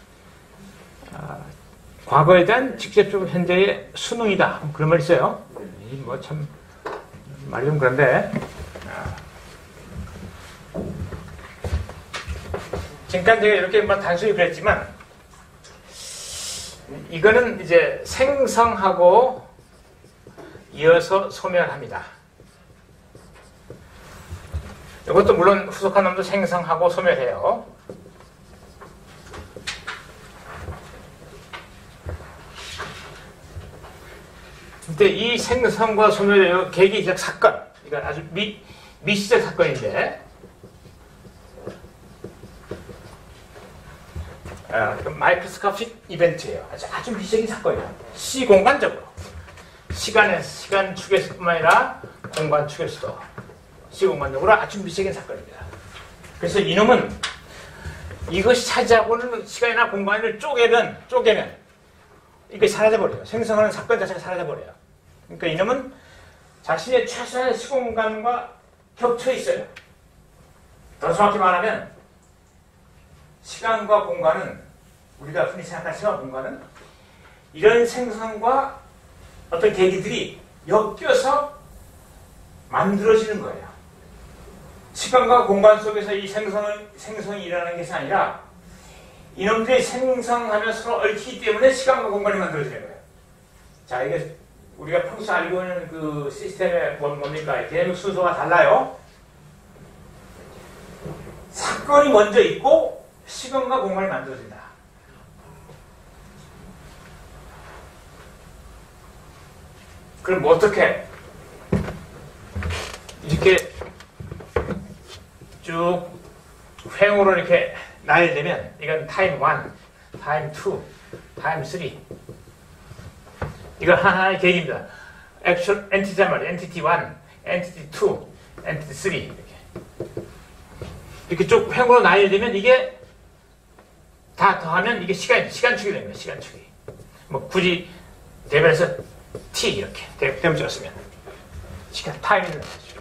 과거에 대한 직접적으로 현재의 수능이다. 그런 말이 있어요. 뭐 참 말이 좀 그런데 지금까지 제가 이렇게 뭐 단순히 그랬지만 이거는 이제 생성하고 이어서 소멸합니다. 이것도 물론 후속한 놈도 생성하고 소멸해요. 근데 이 생성과 소멸의 계기적 사건, 이건 아주 미시적 사건인데, 마이크로스코픽 이벤트예요. 아주 미시적인 사건이에요. 시공간적으로. 시간 축에서뿐만 아니라 공간 축에서도 시공간적으로 아주 미시적인 사건입니다. 그래서 이놈은 이것이 차지하고 있는 시간이나 공간을 쪼개면 이게 사라져버려요. 생성하는 사건 자체가 사라져버려요. 그러니까 이놈은 자신의 최소한의 시공간과 겹쳐 있어요. 더 정확히 말하면 시간과 공간은 우리가 흔히 생각하는 시간과 공간은 이런 생성과 어떤 계기들이 엮여서 만들어지는 거예요. 시간과 공간 속에서 이 생성이 일어나는 것이 아니라 이놈들이 생성하며 서로 얽히기 때문에 시간과 공간이 만들어지는 거예요. 자, 이게 우리가 평소 알고 있는 그 시스템의 뭡니까? 개념 순서가 달라요. 사건이 먼저 있고 시간과 공간이 만들어진다. 그럼 뭐 어떻게 이렇게 쭉 횡으로 이렇게 나열되면 이건 타임 1, 타임 2, 타임 3 이거 하나의 계기입니다. 액션 엔티티란 말이에요. 엔티티 1, 엔티티 2, 엔티티 3 이렇게 쭉 횡으로 나열되면 이게 다 더하면 이게 시간축이 됩니다. 시간축이. 뭐 굳이 대변해서 T 이렇게 대변 줬으면 시간 타임이 되는 거죠.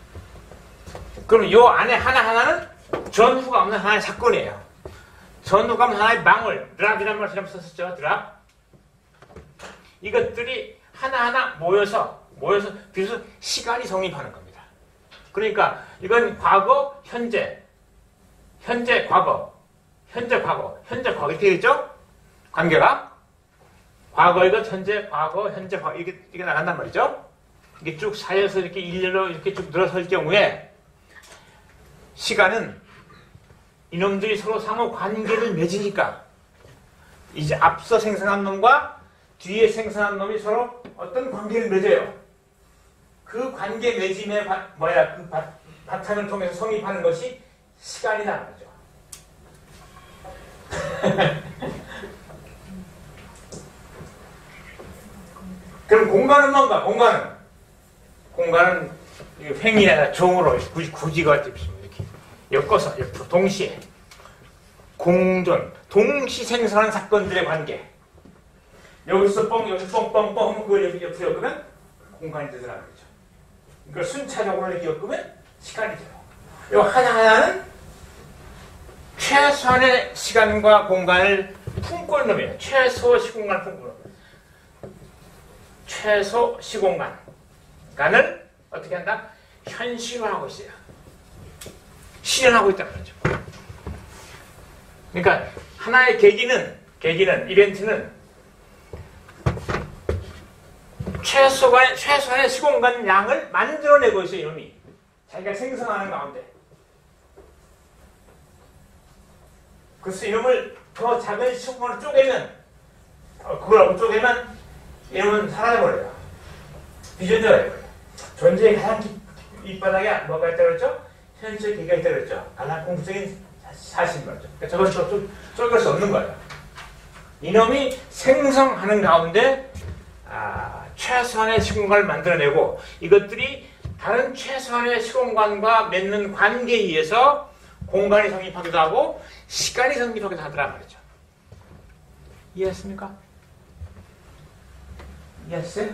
그럼 요 안에 하나하나는 전후가 없는 하나의 사건이에요. 전후가 없는 하나의 망울, 드랍이라는 말 지금 썼었죠. 드랍. 이것들이 하나하나 모여서 비로소 시간이 성립하는 겁니다. 그러니까 이건 과거, 현재, 과거, 현재, 과거 이렇게 되겠죠? 관계가 과거의 것, 현재, 과거, 현재, 과거 이게 나간단 말이죠. 이게 쭉 쌓여서 이렇게 일렬로 이렇게 쭉 늘어설 경우에 시간은 이놈들이 서로 상호 관계를 맺으니까 이제 앞서 생성한 놈과 뒤에 생성한 놈이 서로 어떤 관계를 맺어요. 그 관계 맺음의 그 바탕을 통해서 성립하는 것이 시간이라는 거죠. 그럼 공간은 뭔가? 공간은 횡이나 종으로 굳이 이렇게 엮어서 옆으로 동시에 공존, 동시 생성하는 사건들의 관계. 여기서 여기서 뻥뻥뻥 하면 그걸 옆으로 엮으면 공간이 되더라는 거죠. 그러니까 순차적으로 이렇게 엮으면 시간이 돼요. 이 하나하나는 최소한의 시간과 공간을 품고 있는 놈이에요. 최소 시공간을 품고 있는 놈이에요. 최소 시공간을 어떻게 한다? 현실화하고 있어요. 실현하고 있다는 거죠. 그러니까 하나의 계기는 이벤트는 최소한의 시공간 양을 만들어내고 있어요. 이놈이 자기가 생성하는 가운데. 그래서 이놈을 더 작은 시공간으로 쪼개면 이놈은 사라져버려요. 비전되어요. 존재의 가장 밑바닥에 뭐가 있다고 그랬죠? 현실 계기가 있다고 그랬죠? 가장 공적인 사실인 거죠. 그러니까 저걸 쪼갤 수 없는 거예요. 이놈이 생성하는 가운데 최소한의 시공간을 만들어내고 이것들이 다른 최소한의 시공간과 맺는 관계에 의해서 공간이 성립하기도 하고 시간이 성립하기도 하더란 말이죠. 이해했습니까? 이해했어요?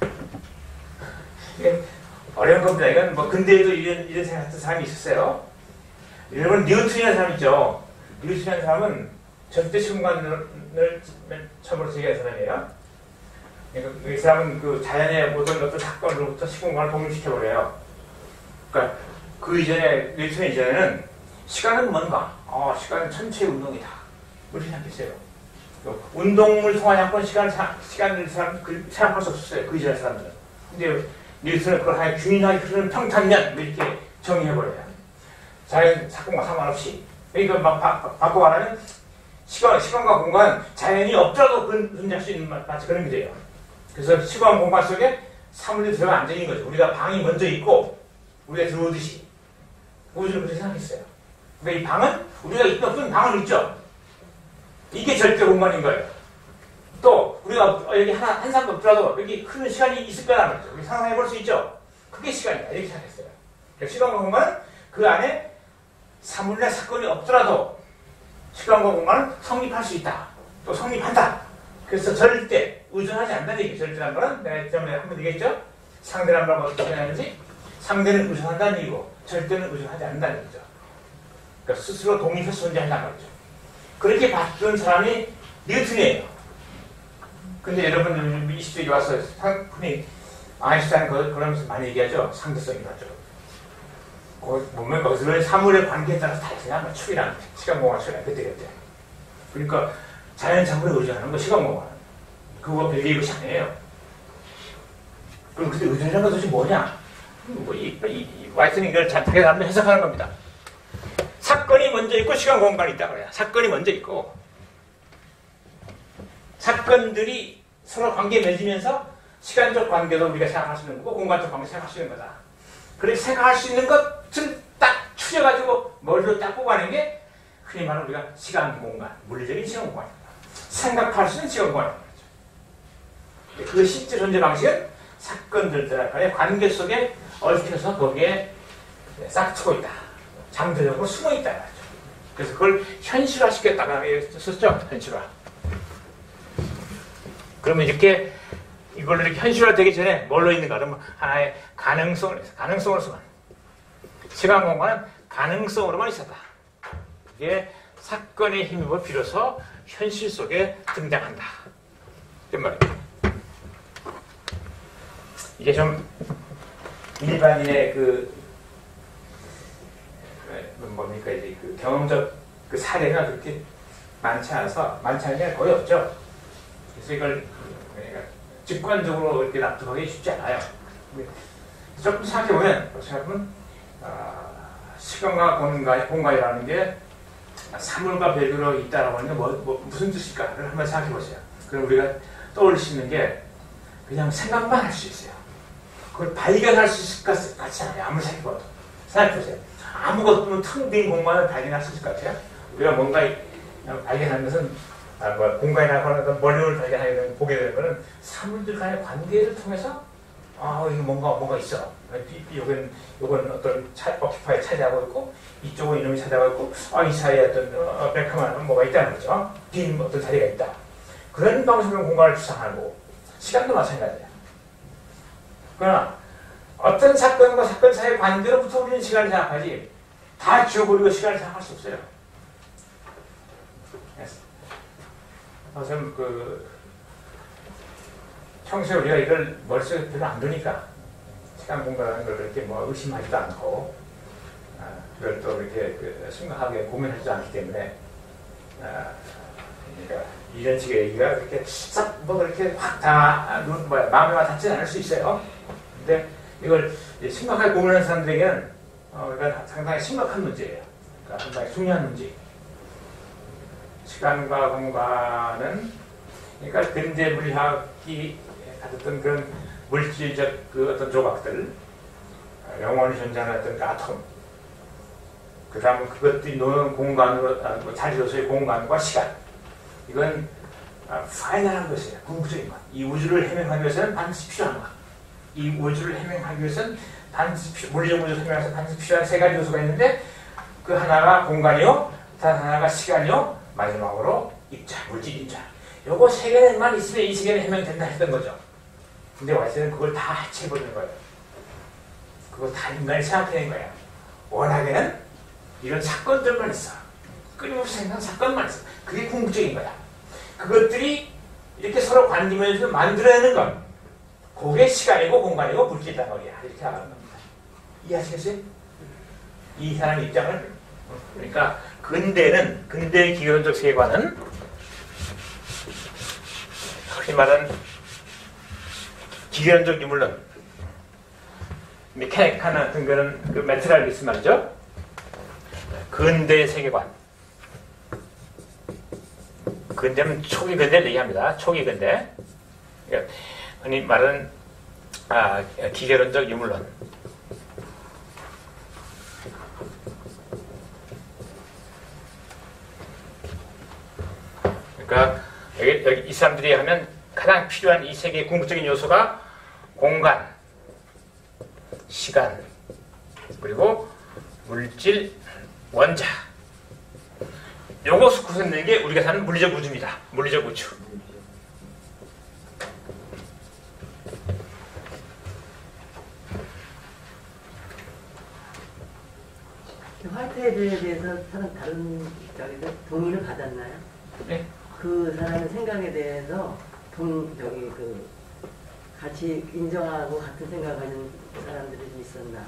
이게 어려운 겁니다. 이건 뭐 근대에도 이런 생각했던 사람이 있었어요. 여러분 뉴턴이라는 사람 있죠. 뉴턴이라는 사람은 절대 시공간을 처음으로 제기한 사람이에요. 그러니까 이 사람은 그 자연의 모든 어떤 사건으로부터 시공간을 독립시켜버려요. 그러니까 그 이전에 뉴턴 이전에는 시간은 뭔가? 시간은 천체의 운동이다. 이렇게 생각했어요. 운동을 통하지 않고는 시간을 생각할 수 없었어요. 그 이전의 사람들은. 근데 뉴턴은 그걸 하여 균일하게 흐르는 평탄면 이렇게 정의해버려요. 자연 사건과 상관없이. 그러니까 막 바꿔 말하면 시간과 공간, 자연이 없더라도 존재할 수 있는 마치 그런 게돼요. 그래서 시간 공간 속에 사물이 들어가 앉아있는 거죠. 우리가 방이 먼저 있고 우리가 들어오듯이 우주를 그렇게 생각했어요. 그러니까 이 방은 우리가 있든 없든 방은 있죠. 이게 절대 공간인 거예요. 또 우리가 여기 한 사람도 없더라도 여기 큰 시간이 있을 거라는 거죠. 우리 상상해 볼 수 있죠. 그게 시간이다. 이렇게 생각했어요. 그러니까 시간과 공간은 그 안에 사물이나 사건이 없더라도 시간과 공간은 성립할 수 있다. 또 성립한다. 그래서 절대 의존하지 않는다는 얘기죠. 절대란 말은 내가 전에 한번 얘기했죠. 상대란 말과 어떻게 하는지 상대는 의존한다는 얘기고 절대는 의존하지 않는다는 얘기죠. 그러니까 스스로 독립해서 존재한다는 말이죠. 그렇게 봤던 사람이 뉴턴이에요. 근데 여러분 20세기 와서 흔히 아인슈타인 그러면서 많이 얘기하죠. 상대성이라죠. 보면 거기서 사물의 관계에 따라서 다르잖아요. 추이랑 시간공간 추이랑 그때. 그러니까 자연상물에 의존하는 거 시간공간. 그거 별개의 것이 아니에요. 그럼 근데 의존이라는 것이 뭐냐? 와이트는 이걸 자기가 한번 해석하는 겁니다. 사건이 먼저 있고 시간 공간이 있다 그래요. 사건이 먼저 있고 사건들이 서로 관계 맺으면서 시간적 관계도 우리가 생각할 수 있는 거고 공간적 관계도 생각할 수 있는 거다. 그렇게 생각할 수 있는 것을 딱 추려가지고 머리로 딱 뽑아낸 게 흔히 말하는 우리가 시간 공간, 물리적인 시간 공간입니다. 생각할 수 있는 시간 공간입니다. 그 실제 존재 방식은 사건들과의 관계 속에 얽혀서 거기에 싹트고 있다. 잠재적으로 숨어 있다 말이죠. 그래서 그걸 현실화시켰다가 썼죠. 현실화. 그러면 이렇게 이걸로 이렇게 현실화되기 전에 뭘로 있는가? 그러면 하나의 가능성으로서만. 시간 공간은 가능성으로만 있었다. 이게 사건의 힘을 빌어서 현실 속에 등장한다. 이 말이에요. 이게 좀 일반인의 뭡니까 이제 그 경험적 그 사례가 그렇게 많지 않은 게 거의 없죠. 그래서 이걸 직관적으로 이렇게 납득하기 쉽지 않아요. 조금 생각해보면 시간과 공간이라는 게 사물과 별개로 있다라고 하는 게 무슨 뜻일까를 한번 생각해 보세요. 그럼 우리가 떠올릴 수 있는 게 그냥 생각만 할 수 있어요. 그걸 발견할 수 있을 것 같지 않아요. 아무리 생각해봐도. 생각해보세요. 아무것도 없는 텅 빈 공간을 발견할 수 있을 것 같아요. 우리가 뭔가 발견하는 것은 공간이나 어떤 멀리를 발견하게 되면 보게 되는 것은 사물들 간의 관계를 통해서 이게 뭔가 있어. 요건 어떤 오키파이 차지하고 있고 이쪽은 이놈이 차지하고 있고 이 사이에 어떤 매콤한 뭐가 있다는 거죠. 빈 어떤 자리가 있다. 그런 방식으로 공간을 추상하고 시간도 마찬가지예요. 그러나 어떤 사건과 사건 사이의 관계로부터 우리는 시간을 생각하지 다 지워버리고 시간을 생각할 수 없어요. 우선 평소에 우리가 이걸 머릿속에 별로 안 두니까 시간 공간이라는 걸 그렇게 의심하지도 않고 그걸 또 이렇게 심각하게 고민하지도 않기 때문에 그러니까 이런 식의 얘기가 그렇게 싹 그렇게 확 다 마음에 와 닿지는 않을 수 있어요. 근데 이걸 심각하게 고민하는 사람들에게는 그러니까 상당히 심각한 문제예요. 그러니까 상당히 중요한 문제. 시간과 공간은 그러니까 근대 물리학이 가졌던 그런 물질적 어떤 조각들, 영원히 존재하는 어떤 아톰, 그 다음 그것들이 노는 공간으로 자리로서의 공간과 시간, 이건 파이널한 것이에요. 궁극적인 것. 이 우주를 헤매하기 위해서는 반드시 필요한 것. 이 우주를 헤매하기 위해서는 반드시 물리적 우주를 헤매하기 위해서 반드시 필요한 세 가지 요소가 있는데 그 하나가 공간이요, 다른 하나가 시간이요, 마지막으로 입자, 물질 입자. 요거 세 개만 있으면 이 세계는 해명된다 했던 거죠. 근데 와이스는 그걸 다 해체해버리는 거예요. 그거 다 인간이 생각해낸 거예요. 워낙에는 이런 사건들만 있어. 끊임없이 생각하는 사건만 있어. 그게 궁극적인 거야. 그것들이 이렇게 서로 관계면서 만들어내는 건 그게 시간이고 공간이고 물질이란 말이야. 이렇게 나가는 겁니다. 이해하시겠어요? 이 사람의 입장을. 그러니까 근대의 기본적 세계관은 흔히 말하는 기계론적 유물론, 메카닉한 어떤 그런 메트랄리스 말이죠. 근대의 세계관. 근대는 초기 근대를 얘기합니다. 초기 근대. 흔히 말하는 기계론적 유물론. 그러니까 여기 이 사람들이 하면 가장 필요한 이 세계의 궁극적인 요소가 공간, 시간, 그리고 물질, 원자. 요것을 구성되는 게 우리가 사는 물리적 우주입니다. 물리적 우주. 화이트헤드에 대해서 다른 저기서 동의를 받았나요? 네. 그 사람의 생각에 대해서 같이 인정하고 같은 생각하는 사람들이 좀 있었나?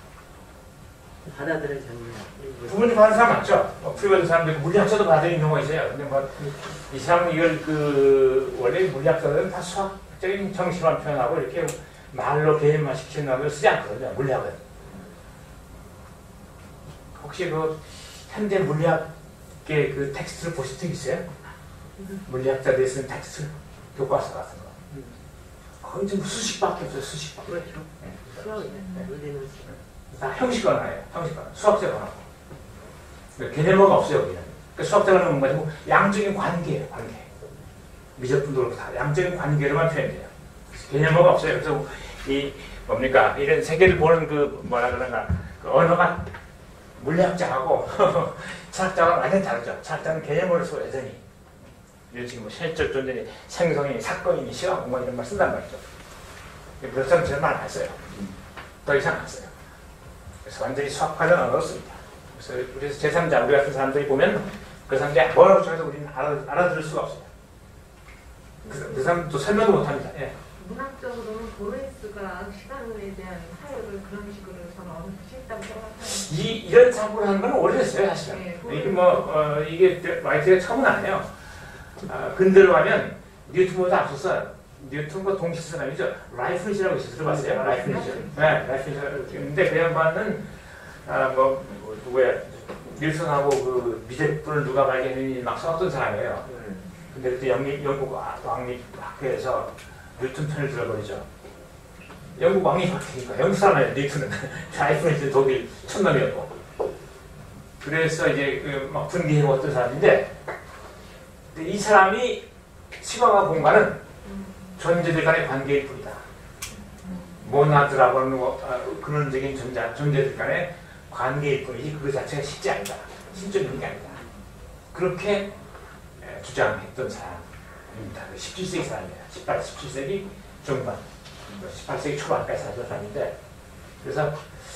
받아들여졌냐? 부분이 받은 사람 많죠. 프리버드 사람들 물리학자도 받아들이는 경우가 있어요. 근데 이 사람은 이걸 원래 물리학자들은 다 수학적인 정신만 표현하고 이렇게 말로 개념만 시키는 놈을 쓰지 않거든요. 물리학은. 혹시 현대 물리학의 텍스트를 보신 적 있어요? 물리학자들이 쓴 텍스트, 교과서 같은 거. 거의 좀 수식밖에 없어요. 수식밖에. 그렇죠. 네. 수학이네. 다 형식관화예요. 형식관화. 수학적 관화. 개념어가 없어요. 여기는. 그러니까 수학자가 하는 뭔가 양적인 관계예요. 관계. 미적분도 그렇고 다 양적인 관계로만 표현돼요. 개념어가 없어요. 그래서 이런 세계를 보는 언어가 물리학자하고 철학자가 완전히 다르죠. 철학자는 개념어를 써 여전히. 지금 현실적 존재니 생성이니 사건이니 시간 공간 이런 말 쓴단 말이죠. 그래서 저는 정말 안 써요. 더 이상 안 써요. 그래서 완전히 수학화는 어렵습니다. 그래서 제3자 우리 같은 사람들이 보면 그 사람들이 뭐라고 쳐서 우리는 알아들을 수가 없어요. 그 사람도 설명도 못합니다. 예. 문학적으로는 보레스가 시간에 대한 사역을 그런 식으로 저는 어느 쉽다고 생각해요. 이런 작품을 하는 건 오래됐어요, 사실은. 네, 이게 와이트가 처음은 아니에요. 근대로 가면 뉴턴보다 앞서서 뉴턴과 동시 사람이죠. 라이프니츠라고 있어요. 들어봤어요? 라이프니츠. 네, 라이프니츠. 근데 그 양반은 누구야? 닐슨하고 그 미적분을 누가 발견했는지 막 싸웠던 사람이에요. 근데 그때 영국 왕립학교에서 뉴턴 편을 들어버리죠. 영국 왕립학교니까 영국 사람이에요. 닐슨은 아이폰은 이제 독일 천남이었고. 그래서 이제 막 분기해고 어떤 사람인데, 근데 이 사람이 시간과 공간은 존재들 간의 관계일 뿐이다. 모나드라고 하는 근원적인 존재들 간의 관계일 뿐이지 그 자체가 실제 아니다. 실존적인 게 아니다. 그렇게 주장했던 사람입니다. 17세기 사람이에요. 17세기 중반, 18세기 초반까지 살던 사람인데, 그래서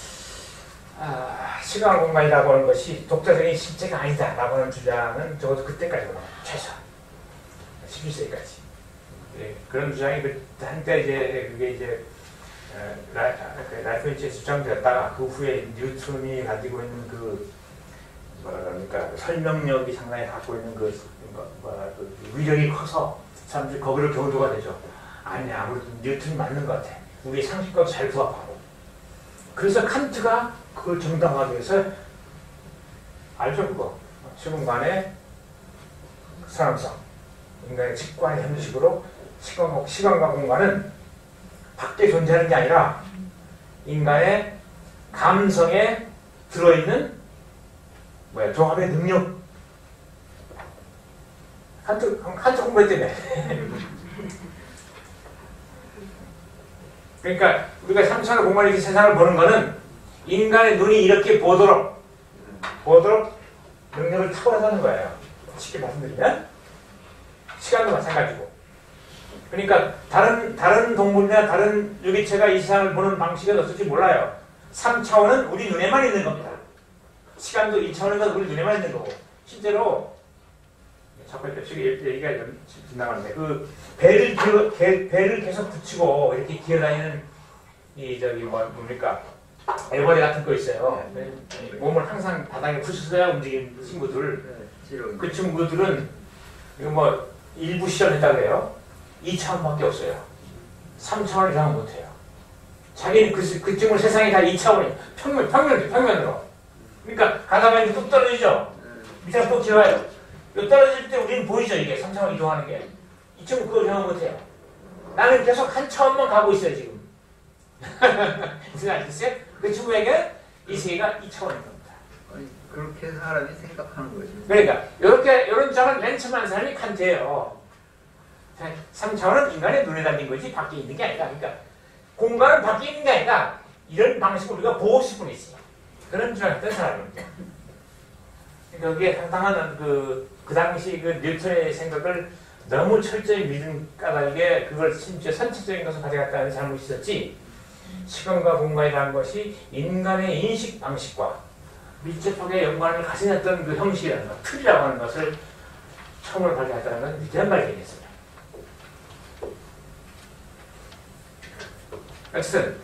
시간 공간이라고 하는 것이 독자적인 실제가 아니다라고 하는 주장은 적어도 그때까지구나. 최소 17세기까지. 예, 그런 주장이 한때 이제 그게 이제 라이프니츠에 주장되었다가 그 후에 뉴턴이 가지고 있는 그 뭐라 그럽니까 설명력이 상당히 갖고 있는 그 위력이 커서 사람들이 거기를 경도가 되죠. 아니야, 우리 뉴턴이 맞는 것 같아. 우리의 상식과도 잘 부합하고. 그래서 칸트가 그걸 정당화하기 위해서 알죠 그거. 시공간의 사람성, 인간의 직관의 형식으로 시간과 공간은 밖에 존재하는 게 아니라 인간의 감성에 들어있는 종합의 능력. 칸트 공부했다며. 그러니까 우리가 3차원 공간에 이렇게 세상을 보는 거는 인간의 눈이 이렇게 보도록 능력을 타고나는 거예요. 쉽게 말씀드리면 시간도 마찬가지고. 그러니까 다른 동물이나 다른 유기체가 이 세상을 보는 방식은 어떨지 몰라요. 3차원은 우리 눈에만 있는 겁니다. 시간도 2차원인 건 우리 눈에만 있는 거고. 실제로 자꾸 얘기가 좀 지나가는데 그 배를 계속 붙이고 이렇게 기어다니는 뭡니까 애벌레 같은 거 있어요. 몸을 항상 바닥에 붙여서야 움직이는 친구들. 그 친구들은 이거 일부 실험했다고 해요. 2차원밖에 없어요. 3차원 이상은 못해요. 자기는 그 친구는 세상이 다 2차원이에요. 평면으로. 그러니까 가다가 이제 뚝 떨어지죠. 밑에가 또 기어가요. 떨어질 때 우리는 보이죠, 이게 3차원 이동하는 게. 이 친구 그걸 경험 못해요. 나는 계속 한 차원만 가고 있어요, 지금. 무슨 알겠어요? 그 친구에게 이 세계가 2차원인 겁니다. 아니, 그렇게 사람이 생각하는 거지. 그러니까 이런 주장을 맨 처음 한 사람이 칸트예요. 3차원은 인간의 눈에 달린 거지 밖에 있는 게 아니다. 그러니까 공간은 밖에 있는 게 아니다. 이런 방식으로 우리가 보고 싶은 있어요. 그런 주장을 했던 사람입니다. 그러니까 그게 상당한 그 당시 그 뉴턴의 생각을 너무 철저히 믿은 까닭에 그걸 심지어 선체적인 것을 가져갔다는 잘못이 있었지. 시간과 공간이라는 것이 인간의 인식 방식과 밀접하게 연관을 가진 그 형식이라는 것, 틀이라고 하는 것을 처음으로 발견했다는 건 위대한 발견이었습니다. 어쨌든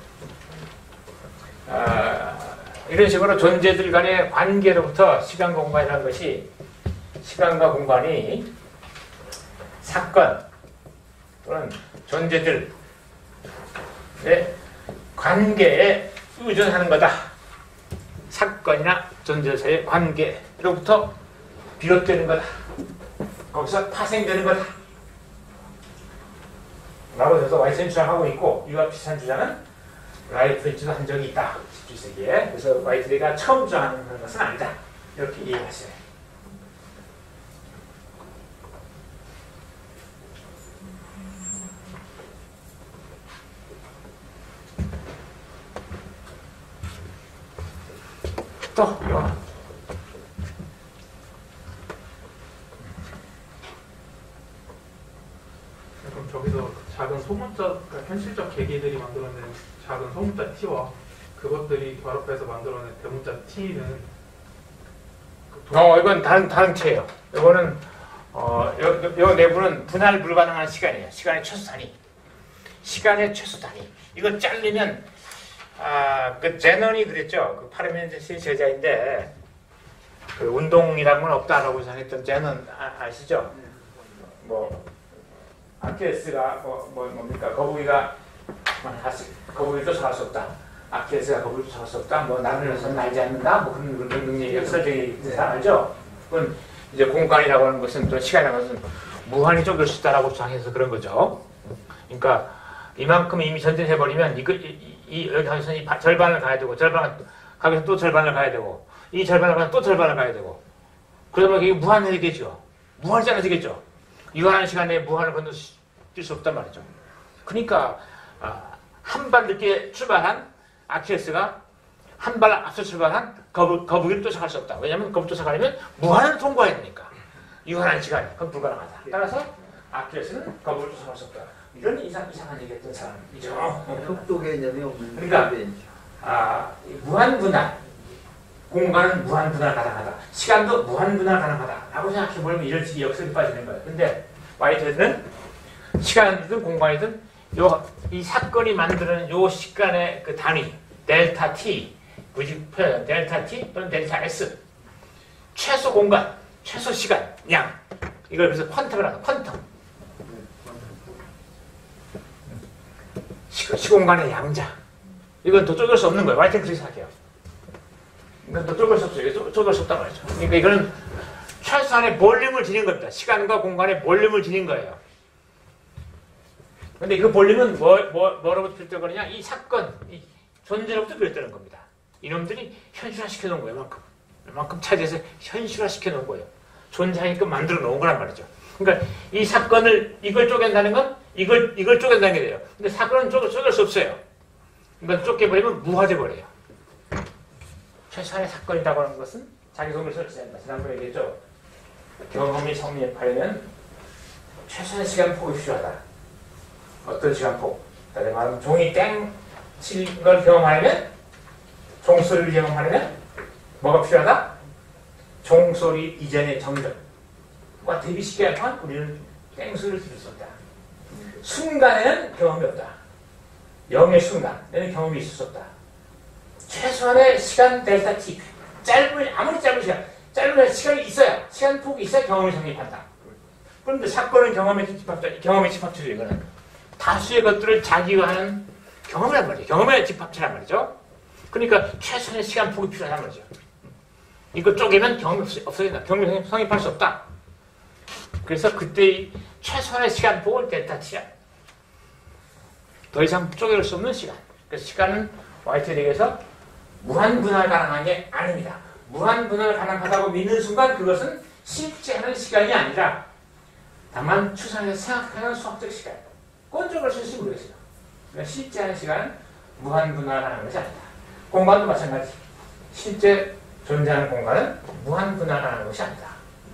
이런 식으로 존재들 간의 관계로부터 시간과 공간이라는 것이 시간과 공간이 사건 또는 존재들의 관계에 의존하는 거다. 사건이나 존재사의 관계로부터 비롯되는 거다. 거기서 파생되는 거다. 라고 해서 와이트는 주장하고 있고, 이와 비슷한 주장은 라이프니츠도 한 적이 있다. 17세기에. 그래서 와이트가 처음 주장하는 것은 아니다. 이렇게 이해하세요. 또 이거. 그럼 저기서 작은 소문자, 그러니까 현실적 계기들이 만들어낸 작은 소문자 T와 그것들이 결합해서 만들어낸 대문자 T는 이건 다른 T예요. 이거는 요 내부는 분할 불가능한 시간이에요. 시간의 최소 단위. 시간의 최소 단위. 이거 잘리면 그 제넌이 그랬죠. 그 파르메니데스의 제자인데 그 운동이라는 건 없다라고 생각했던 제넌 아시죠? 뭐 아킬레스가 뭡니까 거북이가 거북이를 쫓아갈 수 없다. 아킬레스가 거북을 쫓아갈 수 없다. 뭐 나무에서는 날지 않는다. 뭐 그런 능력이 설정이 있는 사람 알죠? 그건 이제 공간이라고 하는 것은 또 시간이라고 하는 것은 무한히 좁을 수 있다라고 주장해서 그런 거죠. 그러니까 이만큼 이미 전진해버리면 여기 가서 이 절반을 가야 되고 절반을 가면서 또 절반을 가야 되고 이 절반을 가면 또 절반을 가야 되고 그러면 이게 무한이 되겠죠. 무한이 되겠죠. 유한한 시간에 무한을 건널 수 없단 말이죠. 그러니까 한 발 늦게 출발한 아킬레스가 한 발 앞서 출발한 거북이를 쫓아갈 수 없다. 왜냐하면 거북이 쫓아가려면 무한을 통과해야 되니까. 유한한 시간이 그건 불가능하다. 따라서 아킬레스는 거북이를 쫓아갈 수 없다. 이런 이상한 얘기했던 사람이죠. 속도 개념이 없는. 그러니까 무한 분할, 공간은 무한 분할 가능하다. 시간도 무한 분할 가능하다라고 생각해 보면 이런 식의 역설이 빠지는 거예요. 근데 와이트는 시간이든 공간이든 이 사건이 만드는 요 시간의 그 단위 델타 t, 굳이 표현 델타 t 또는 델타 s, 최소 공간, 최소 시간, 양, 이걸 그래서 퀀텀을 하는 퀀텀. 시공간의 양자. 이건 더 쪼갤 수 없는 거예요. 와이트는 그렇게 생각해요. 이건 더 쪼갤 수 없어요. 쪼갤 수 없단 말이죠. 그러니까 이거는 최소한의 볼륨을 지닌 겁니다. 시간과 공간의 볼륨을 지닌 거예요. 근데 그 볼륨은 뭐로부터 비롯되거든요? 이 사건, 이 존재로부터 비롯되는 겁니다. 이놈들이 현실화시켜 놓은 거예요. 이만큼 차지해서 현실화시켜 놓은 거예요. 존재하게끔 만들어 놓은 거란 말이죠. 그러니까 이 사건을 이걸 쪼갠다는 건 이걸 쪼갠다는 게 돼요. 근데 사건은 쪼갤 수 없어요. 이건 쫓겨버리면 무화돼 버려요. 최소한의 사건이라고 하는 것은 자기 동물 설치해야 한다. 지난번에 얘기했죠. 경험이 성립하려면 최소한의 시간 폭이 필요하다. 어떤 시간폭? 다시 말하면 종이 땡 칠 걸 경험하려면 종소리를 경험하려면 뭐가 필요하다? 종소리 이전의 정적과 대비시켜야 할 우리는 땡소리를 들을 수 없다. 순간에는 경험이 없다. 영의 순간에는 경험이 있을 수 없다. 최소한의 시간 델타 t 아무리 짧은 시간이 있어야 시간 폭이 있어야 경험이 성립한다. 그런데 사건은 경험의 집합체죠. 이거는 다수의 것들을 자기화하는 경험이란 말이죠. 경험의 집합체란 말이죠. 그러니까 최소한의 시간 폭이 필요하단 말이죠. 이거 쪼개면 경험이 없어진다. 경험이 성립할 수 없다. 그래서 그때 이 최소한의 시간 폭을 델타 t야. 더 이상 쪼갤 수 없는 시간. 그래서 시간은 와이트에 대해서 무한 분할 가능한 게 아닙니다. 무한 분할 가능하다고 믿는 순간 그것은 실제하는 시간이 아니라 다만 추상에서 생각하는 수학적 시간. 그건 쪼갤 수 있을지 모르겠어요. 그러니까 실제하는 시간은 무한 분할 가능한 것이 아니다. 공간도 마찬가지. 실제 존재하는 공간은 무한 분할 가능한 것이 아니다.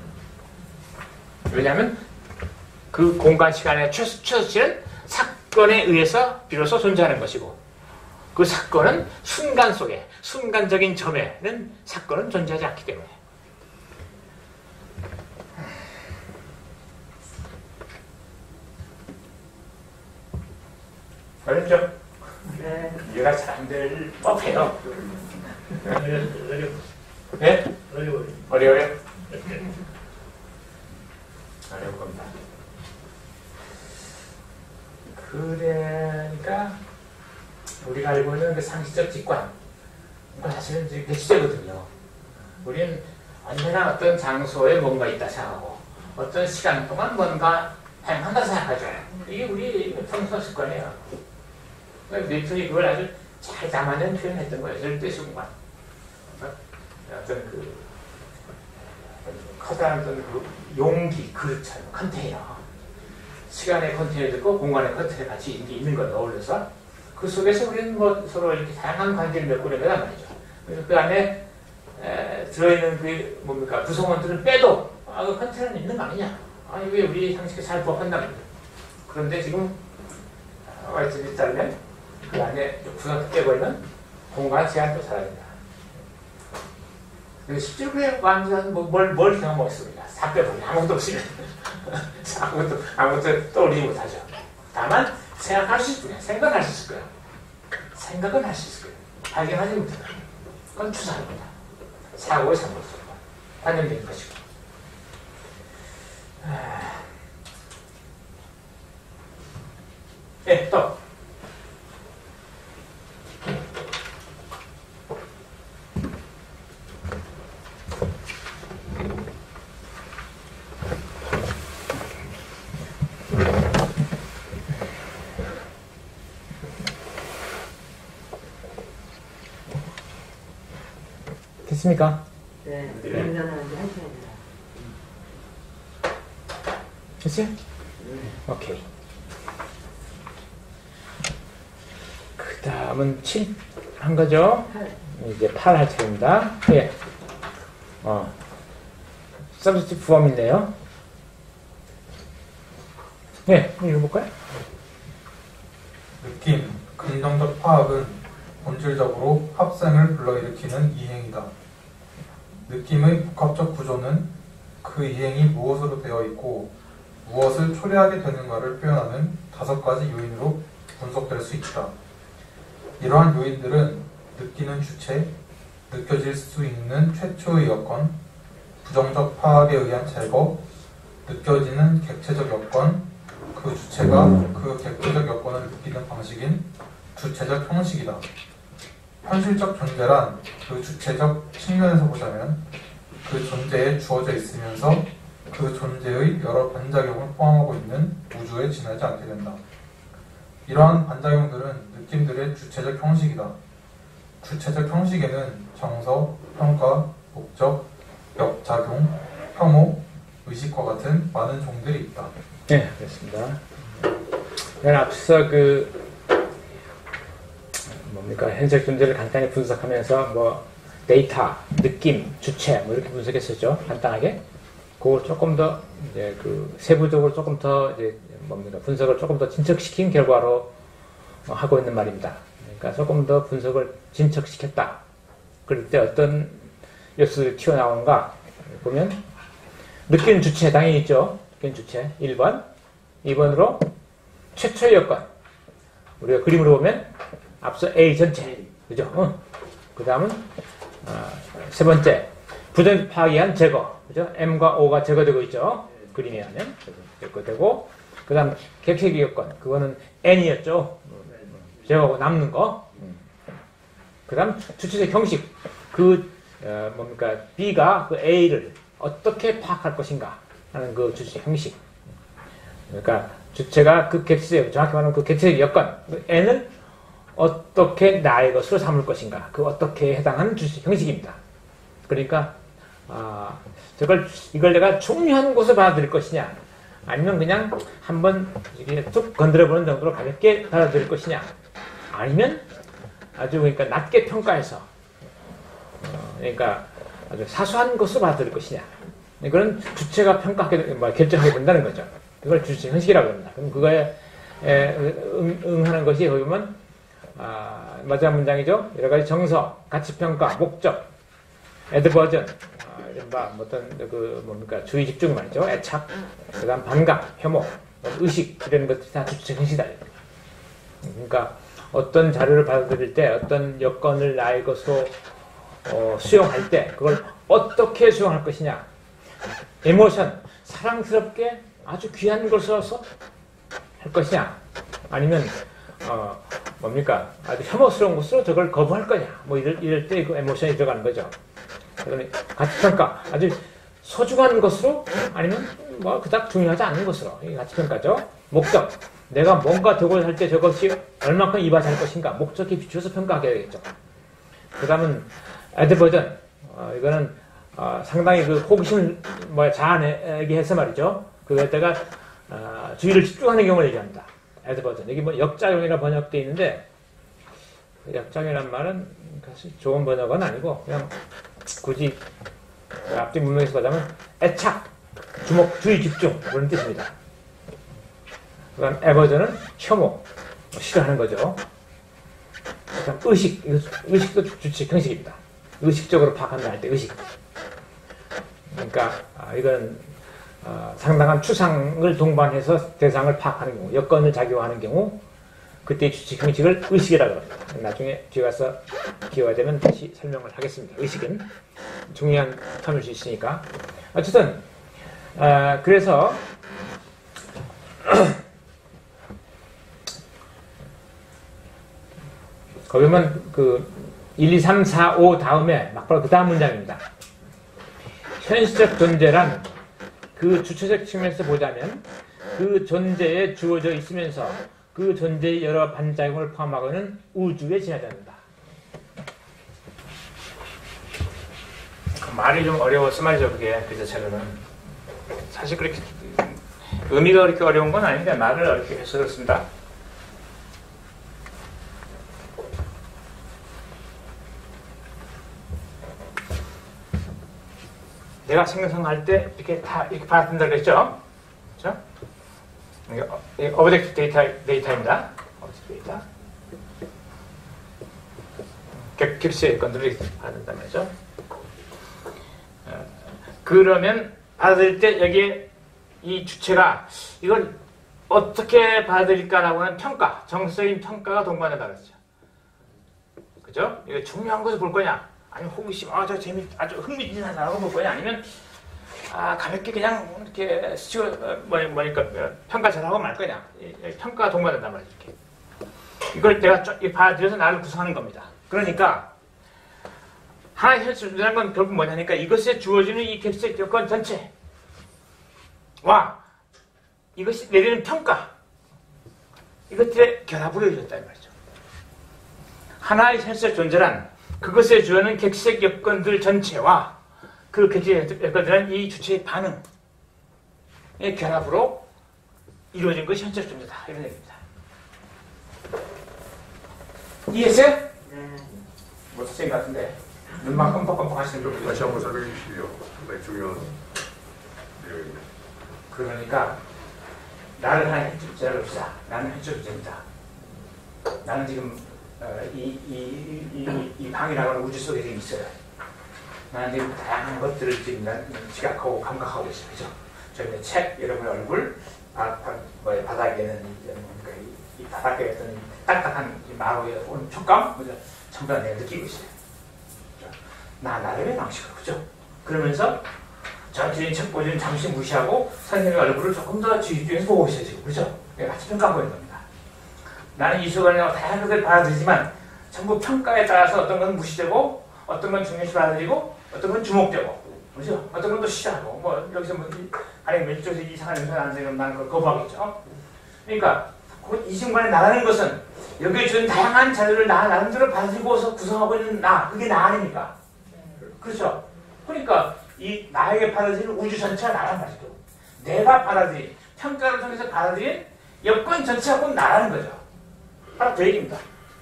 왜냐하면 그 공간 시간의 최소치는 사건에 의해서 비로소 존재하는 것이고 그 사건은 순간 속에 순간적인 점에는 사건은 존재하지 않기 때문에 어렵죠? 네. 이해가 잘 안 될 법해요. 네? 어려워요? 어려울 겁니다. 그러니까 우리가 알고 있는 그 상식적 직관, 사실은 이제 배치되거든요. 우리는 언제나 어떤 장소에 뭔가 있다 생각하고 어떤 시간 동안 뭔가 행한다 생각하죠. 이게 우리 평소 습관이에요. 뉴턴이 그걸 아주 잘 담아낸 표현했던 거예요. 절대 순간. 어떤 그 커다란 어떤 그 용기, 그릇처럼 컨테이너. 시간의 컨테이너도 있고 공간의 컨테이너 같이 있는 걸 어울려서 그 속에서 우리는 뭐 서로 이렇게 다양한 관계를 맺고 있는 거란 말이죠. 그래서 그 안에 들어있는 그 뭡니까 구성원들을 빼도 그 컨테이너는 있는 거 아니냐. 아니 왜 우리 상식에 잘 부합한단 말이죠. 그런데 지금 와이트를 자르면 그 안에 구성을 빼버리면 공간 시간도 사라진다. 실제로 그래 완전 뭘 경험했습니다. 다 빼버리면 아무것도 없으면 아무것도 떠올리지 못하죠. 다만 생각할 수 있을 거예요. 생각할 수 있을 거예요. 생각은 할 수 있을 거예요. 발견하지 못한다. 그건 추상입니다. 사고의 상관없어요. 관념된 것이고. 또 됐습니까? 네, 운전하는데 한 시간이나. 됐어요? 오케이. 그 다음은 7 한 거죠? 이제 8 할 차례입니다. 예. subject form 있네요. 예, 읽어볼까요? 느낌, 긍정적 파악은 본질적으로 합생을 불러일으키는 이행이다. 느낌의 복합적 구조는 그 이행이 무엇으로 되어 있고 무엇을 초래하게 되는가를 표현하는 5가지 요인으로 분석될 수 있다. 이러한 요인들은 느끼는 주체, 느껴질 수 있는 최초의 여건, 부정적 파악에 의한 제거, 느껴지는 객체적 여건, 그 주체가 그 객체적 여건을 느끼는 방식인 주체적 형식이다. 현실적 존재란 그 주체적 측면에서 보자면 그 존재에 주어져 있으면서 그 존재의 여러 반작용을 포함하고 있는 우주에 지나지 않게 된다. 이러한 반작용들은 느낌들의 주체적 형식이다. 주체적 형식에는 정서, 평가, 목적, 역작용, 혐오, 의식과 같은 많은 종들이 있다. 네, 그렇습니다. 앞서 현실 존재를 간단히 분석하면서 데이터, 느낌, 주체 이렇게 분석했었죠. 간단하게. 그걸 조금 더 이제 세부적으로 조금 더 이제 분석을 조금 더 진척시킨 결과로 하고 있는 말입니다. 그러니까 조금 더 분석을 진척시켰다. 그럴 때 어떤 요소들이 튀어나오는가 보면 느끼는 주체 당연히 있죠. 느끼는 주체 1번, 2번으로 최초의 여건. 우리가 그림으로 보면 앞서 A 전체, 그죠? 그 다음은 세 번째 부정 파악에 의한 제거, 그죠? M과 O가 제거되고 있죠. 그림에 하면 제거되고, 그 다음 객체적 여건, 그거는 N이었죠. 제거하고 남는 거. 그 다음 주체적 형식, B가 그 A를 어떻게 파악할 것인가 하는 그 주체적 형식. 그러니까 주체가 그 객체적, 정확히 말하면 그 객체적 여건, N을 어떻게 나의 것으로 삼을 것인가, 그 어떻게 해당하는 주체적 형식입니다. 그러니까 이걸 내가 중요한 곳에 받아들일 것이냐, 아니면 그냥 한번 이렇게 툭 건드려보는 정도로 가볍게 받아들일 것이냐, 아니면 아주 그러니까 낮게 평가해서 그러니까 아주 사소한 것으로 받아들일 것이냐, 그런 주체가 평가하게 결정하게 된다는 거죠. 그걸 주체 형식이라고 합니다. 그럼 그거에 응하는 것이 거기 보면 마지막 문장이죠. 여러 가지 정서, 가치평가, 목적, 애드버전, 주의 집중 말이죠. 애착, 그 다음 반감, 혐오, 의식, 이런 것들이 다 주체 형식이다. 그러니까 어떤 자료를 받아들일 때, 어떤 여건을 나의 것으로 수용할 때, 그걸 어떻게 수용할 것이냐. 에모션, 사랑스럽게 아주 귀한 것으로 할 것이냐. 아니면, 아주 혐오스러운 것으로 저걸 거부할 거냐. 이럴 때 그 에모션이 들어가는 거죠. 그러니까 가치평가, 아주 소중한 것으로, 아니면 그닥 중요하지 않은 것으로. 이게 가치평가죠. 목적, 내가 뭔가 되고 할 때 저것이 얼만큼 이바지할 것인가. 목적에 비추어서 평가하게 되겠죠. 그 다음은 애드버전, 이거는 상당히 그 호기심을 자아내게 해서 말이죠. 그것에다가 주의를 집중하는 경우를 얘기합니다. 애드버전. 여기 역작용이라 번역되어 있는데, 역작용이란 말은 사실 좋은 번역은 아니고, 그냥 굳이 앞뒤 문맥에서 보자면 애착, 주목, 주의 집중, 그런 뜻입니다. 그 다음 애버전은 혐오, 싫어하는 거죠. 그 다음 의식도 주체 형식입니다. 의식적으로 파악한다 할 때 의식. 그러니까 이건 상당한 추상을 동반해서 대상을 파악하는 경우, 여건을 작용하는 경우, 그때 주체 형식을 의식이라고 합니다. 나중에 뒤에 가서 기회가 되면 다시 설명을 하겠습니다. 의식은 중요한 텀일 수 있으니까. 어쨌든 그래서 거기 보면 1, 2, 3, 4, 5 다음에 막바로 그 다음 문장입니다. 현실적 존재란 그 주체적 측면에서 보자면 그 존재에 주어져 있으면서 그 존재의 여러 반작용을 포함하고는 우주에 지나지 않는다. 말이 좀 어려워서 말이죠. 그게 그 자체로는 사실 그렇게 의미가 그렇게 어려운 건 아닌데 말을 어렵게 해서 그렇습니다. 내가 생성할 때 이렇게 다 이렇게 받아든다 그랬죠? 그렇죠? 이게 오브젝트 데이터입니다. 오브젝트 데이터. 객체의 건들을 이렇게 받아든단 말이죠. 그러면 받아들일 때 여기에 이 주체가 이걸 어떻게 받아들일까라고 하는 평가, 정서적인 평가가 동반하다 그랬죠. 그죠? 이거 중요한 것을 볼 거냐? 아니면 호기심, 저 아주 흥미진진하다고 볼 거냐? 아니면 가볍게 그냥 이렇게 뭐니까 평가 잘하고 말 거냐? 평가가 동반한단 말이죠. 이렇게. 이걸 내가 받아들여서 나를 구성하는 겁니다. 그러니까 하나의 혈수라는 건 결국 뭐냐니까 이것에 주어지는 이 객체 여건 전체와 이것이 내리는 평가 이것들의 결합으로 이루어졌다는 말이죠. 하나의 혈수의 존재란 그것에 주어지는 객체 여건들 전체와 그 객체 여건들은 이 주체의 반응의 결합으로 이루어진 것이 현실 존재다 이런 얘기입니다. 이해했어요? 네. 못 쓰신 것 같은데 눈만 껌뻑껌뻑 하시는 분 다시 한번 설명해 주시죠. 상당히 중요한 내용입니다. 그러니까 나를 하나의 핵주제라고 합시다. 나는 핵주제입니다. 나는 지금 이 방이라고 하는 우주 속에 지금 있어요. 나는 지금 다양한 것들을 지금 지각하고 감각하고 있어요. 그죠? 저희 책, 여러분의 얼굴, 바닥에는 이 바닥에 어떤 딱딱한 마루에 온 촉감, 그죠? 전부 다 내가 느끼고 있어요. 나름의 방식으로, 그죠? 그러면서 전체적인 척보는 잠시 무시하고 선생님의 얼굴을 조금 더 주의해서 보고 있어요, 지금. 그죠? 같이 평가하고 있는 겁니다. 나는 이 순간에 다양한 것을 받아들이지만 전부 평가에 따라서 어떤 건 무시되고 어떤 건 중요시 받아들이고 어떤 건 주목되고 그죠? 어떤 건 또 싫어하고 뭐 여기서 뭐 아니 왼쪽에서 이상한 냄새 나는 지금 나는 그걸 거부하겠죠. 그러니까 이 순간에 나라는 것은 여기에 주는 다양한 자료를 나 나름대로 받아들이고서 구성하고 있는 나 그게 나 아닙니까? 그렇죠? 그러니까 이 나에게 받아들이는 우주 전체가 나란 말이죠. 내가 받아들인 평가를 통해서 받아들인 여건 전체가 곧 나라는 거죠. 바로 그 얘기입니다.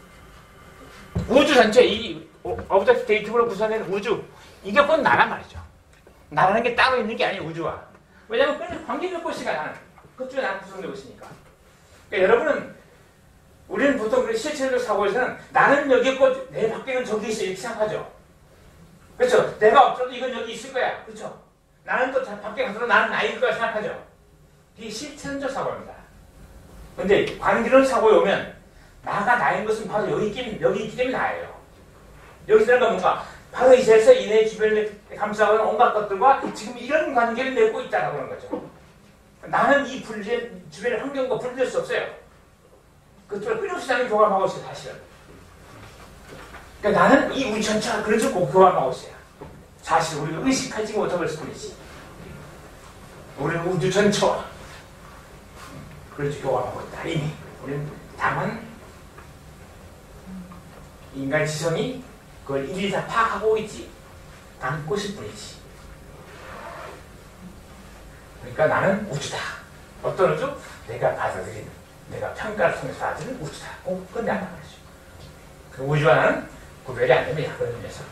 우주 전체 이 오브젝트 데이터로 구성된 우주 이게 곧 나란 말이죠. 나라는 게 따로 있는 게 아니에요. 우주와. 왜냐하면 그냥 관계를 볼 시간 나는 그쪽에 나는 구성되고 있으니까. 그러니까 여러분은 우리는 보통 그 실체적 사고에서는 나는 여기 있고 내 밖에는 저기 있어 이렇게 생각하죠. 그렇죠? 내가 없어도 이건 여기 있을 거야. 그렇죠? 나는 또 밖에 가서도 나는 나일 거야 생각하죠. 이게 실천적 사고입니다. 근데 관계론 사고에 오면 나가 나인 것은 바로 여기 있기 때문에 나예요. 여기서 내가 뭔가 바로 이 자리에서 이내 주변을 감싸고 있는 온갖 것들과 지금 이런 관계를 맺고 있다라고 하는 거죠. 나는 이 주변의 환경과 분리될 수 없어요. 그것들을 끊임없이 나는 교감하고 있어요, 사실은. 그러니까 나는 이 우주 전체가 그런 식으로 교감하고 있어요. 사실 우리가 의식하지 못하고 있을 뿐이지. 우리는 우주 전체와 그런 식으로 교감하고 있다. 이미. 우리는 다만 인간 지성이 그걸 일일이 다 파악하고 있지 않고 있을 뿐이지. 그러니까 나는 우주다. 어떤 우주? 내가 받아들인, 내가 평가를 통해서 받아들인 우주다. 그건 내가 말이죠. 그 우주와 나는 구별이 안 됩니다. 그런 의미에서.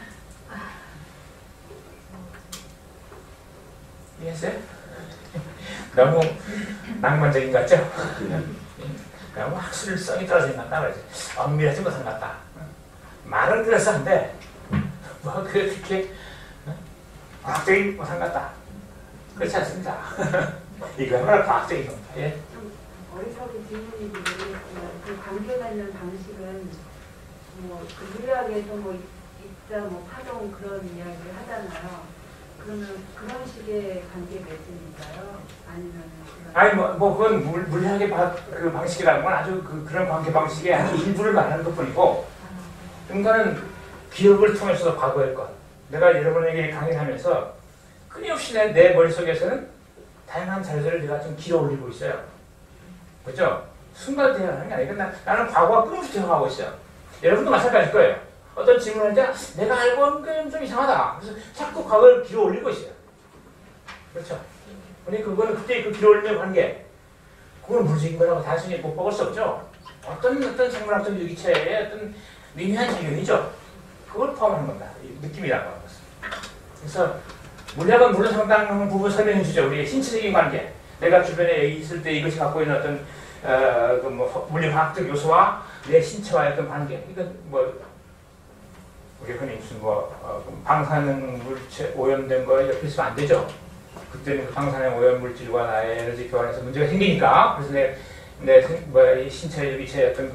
이해했어요? 너무 낭만적인 것 같죠? 너무 학술성이 떨어진 것 같다 말이지. 엄밀하지 못한 것 같다. 말은 그래서 한데 뭐 그렇게 과학적인 못한 것 같다. 그렇지 않습니다. 이거야말로 과학적인 겁니다. 예? 좀 어리석은 질문인지 모르겠지만 그 관계받는 방식은 그 물리학에서 입자, 파동 그런 이야기를 하잖아요. 그러면 그런 식의 관계 맺음인가요? 아니면 아니 그건 물리학의 그 방식이라는 건 아주 그런 관계 방식의 아주 일부를 말하는 것뿐이고 인간은 기억을 통해서 과거의 것. 내가 여러분에게 강의를 하면서 끊임없이 내 머릿속에서는 다양한 자료들을 내가 좀 길어 올리고 있어요. 그렇죠? 순간 대화하는 게 아니고 나는 과거와 끊임없이 대화하고 있어요. 여러분도 마찬가지일 거예요. 어떤 질문을 할 때 내가 알고 있는 건 좀 이상하다. 그래서 자꾸 그걸 길어 올리고 있어요. 그렇죠? 그러니까 그거는 그때 그 길어 올리는 관계, 그건 물질적인 거라고 단순히 못 먹을 수 없죠. 어떤 생물학적 유기체의 어떤 미묘한 작용이죠. 그걸 포함하는 겁니다. 느낌이라고 하는 것은. 그래서 물리학은 물론 상당한 부분 설명해 주죠. 우리의 신체적인 관계. 내가 주변에 있을 때 이것이 갖고 있는 어떤 물리화학적 요소와 내 신체와의 어떤 관계. 이건 우리 흔히 무슨 방사능 물체 오염된 거에 옆에 있으면 안 되죠. 그때는 그 방사능 오염 물질과 나의 에너지 교환에서 문제가 생기니까. 그래서 이 신체 유기체의 어떤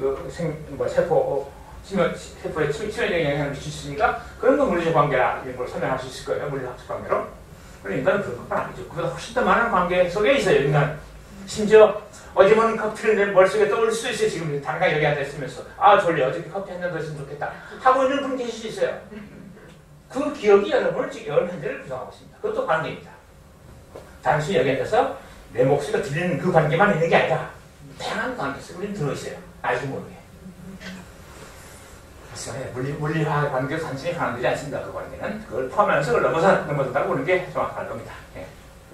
세포에 치명적인 영향을 미칠 수 있으니까 그런 건 물리적 관계라 이런 걸 설명할 수 있을 거예요. 물리학적 관계로. 그럼 인간은 그런 것만 아니죠. 그보다 훨씬 더 많은 관계 속에 있어요. 인간. 심지어 어제 먹은 커피를 내 머릿속에 떠올릴 수도 있어요. 지금 당장 여기 앉아있으면서 졸려. 어저께 커피 한 잔 더 했으면 좋겠다. 하고 있는 분 계실 수 있어요. 그 기억이 여러분을 지금 여러 현재를 구성하고 있습니다. 그것도 관계입니다. 단순히 여기 앉아서 내 목소리가 들리는 그 관계만 있는 게 아니라 다양한 관계 속에 우리는 들어있어요. 알지 모르게. 그래서 물리화학 관계가 단순히 관계되지 않습니다. 그 관계는 그걸 포함하면서 그걸 넘어선다고 보는 게 정확할 겁니다. 예.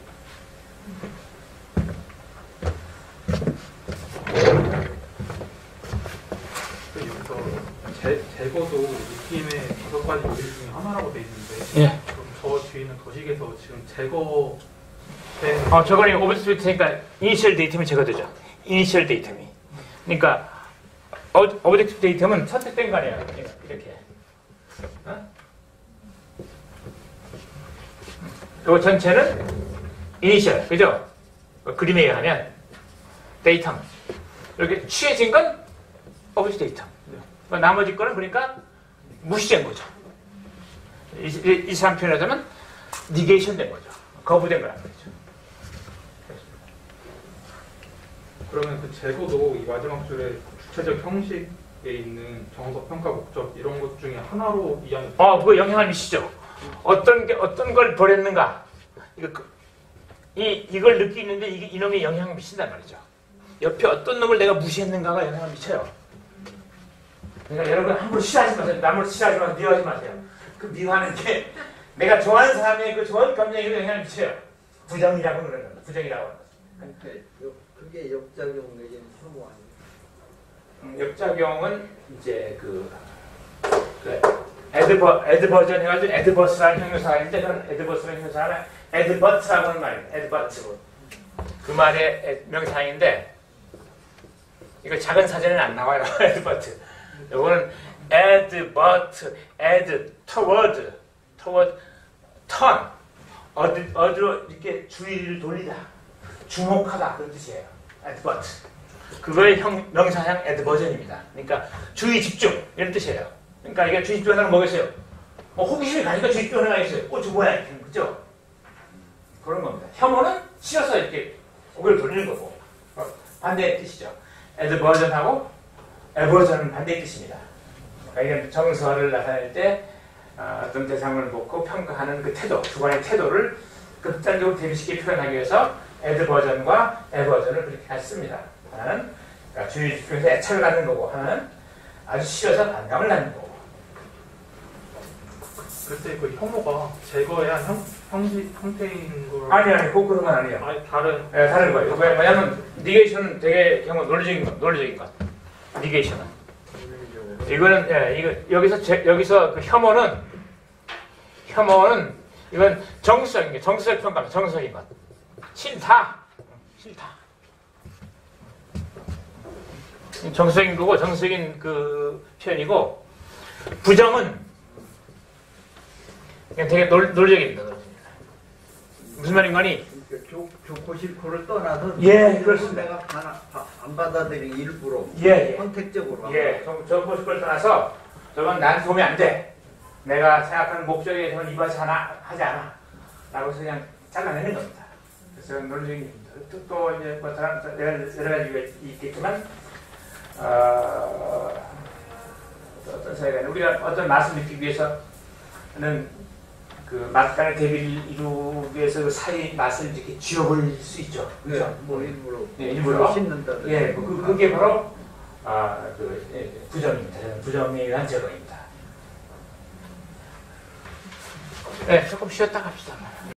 여기서 제거도 느낌의 5가지 요일 중에 하나라고 돼 있는데, 예. 그럼 저 뒤에 있는 거식에서 지금 제거된 저거는 오브젝트니까 이니셜 데이텀이 제거되죠. 이니셜 데이텀이. 그러니까 오브젝트 데이텀은 선택된 거 아니에요. 이렇게. 이 전체는 이니셜, 그죠? 그림에 의하면 데이텀. 이렇게 취해진 건 오브젝트 데이텀. 나머지 거는 그러니까 무시된 거죠. 이 사람 표현하자면 니게이션 된 거죠. 거부된 거란 말이죠. 그러면 그 제거도 이 마지막 줄에 주체적 형식에 있는 정서, 평가, 목적 이런 것 중에 하나로 이해하는. 그거 영향을 미치죠. 어떤 걸 버렸는가. 이걸 느끼는데 이놈이 영향을 미친단 말이죠. 옆에 어떤 놈을 내가 무시했는가가 영향을 미쳐요. 그러니까 여러분 함부로 싫어하지 마세요. 남을 싫어하지 마세요. 미워하지 마세요. 그 미워하는 게 내가 좋아하는 사람의 그 좋은 감정에도 영향을 미쳐요. 부정이라고 그러는 겁니다. 부정이라고 하는 거죠. 그게 역작용 내지는 혐오 아니에요? 역작용은 이제 에드버전 해가지고 에드버스라는 형용사가 있는데 그런 에드버스라는 형용사는 에드버트라고 하는 말이에요. 에드버트. 그 말의 명사인데 이거 작은 사전에는 안 나와요. 에드버트. 요거는 에드버트, 에드, toward, turn. 어디로 이렇게 주의를 돌리다. 주목하다. 그런 뜻이에요. 에드버트. 그거의 명사형 에드버전입니다. 그러니까 주의 집중. 이런 뜻이에요. 그러니까 이게 주의 집중하는 뭐겠어요? 호기심이 가니까 주의 집중하는 거 있어요. 저 뭐야? 그죠? 그런 겁니다. 혐오는 치어서 이렇게 고개를 돌리는 거고. 반대의 뜻이죠. 에드버전하고 에버전은 반대의 뜻입니다. 그러니까 이게 정서를 나타낼 때 어떤 대상을 놓고 평가하는 그 태도, 주관의 태도를 극단적으로 대비시키게 표현하기 위해서 에드버전과 에버전을 그렇게 씁니다. 하나는 그러니까 주의 집중해서 애착을 갖는 거고 하나는 아주 싫어서 반감을 갖는 거고. 그때 그 혐오가 제거의 한 형태인 걸. 아니, 꼭 그런 건 아니에요. 아니, 다른. 네, 다른 거예요. 왜냐면, 니게이션은 되게 경우 논리적인 것. 니게이션은. 이거는, 여기서 그 혐오는, 이건 정서적인 게, 정서적 평가입니다. 정서적인 것. 싫다. 정서적인 거고, 정서적인 그 표현이고, 부정은 그냥 되게 논리적입니다. 무슨 말인가니? 좋고 싫고를 떠나서 예, 그렇습니다. 내가 안 받아들이는 일부러 선택적으로 좋고 싶을 떠나서 저건 나한테 도움이 안 돼. 내가 생각하는 목적에 저는 이바지 하지 않아. 라고 해서 그냥 잘라내는 겁니다. 그래서 논리적인 또 이제 여러 가지가 있겠지만 어떤 사회가 우리가 어떤 맛을 느끼기 위해서는 그 맛간의 대비를 이루기 위해서 그 사이 맛을 이렇게 쥐어버릴 수 있죠. 그렇죠? 뭐 일부러. 일부러 씹는다. 그게 바로 부정입니다. 부정에 의한 제거입니다. 네, 조금 쉬었다 갑시다.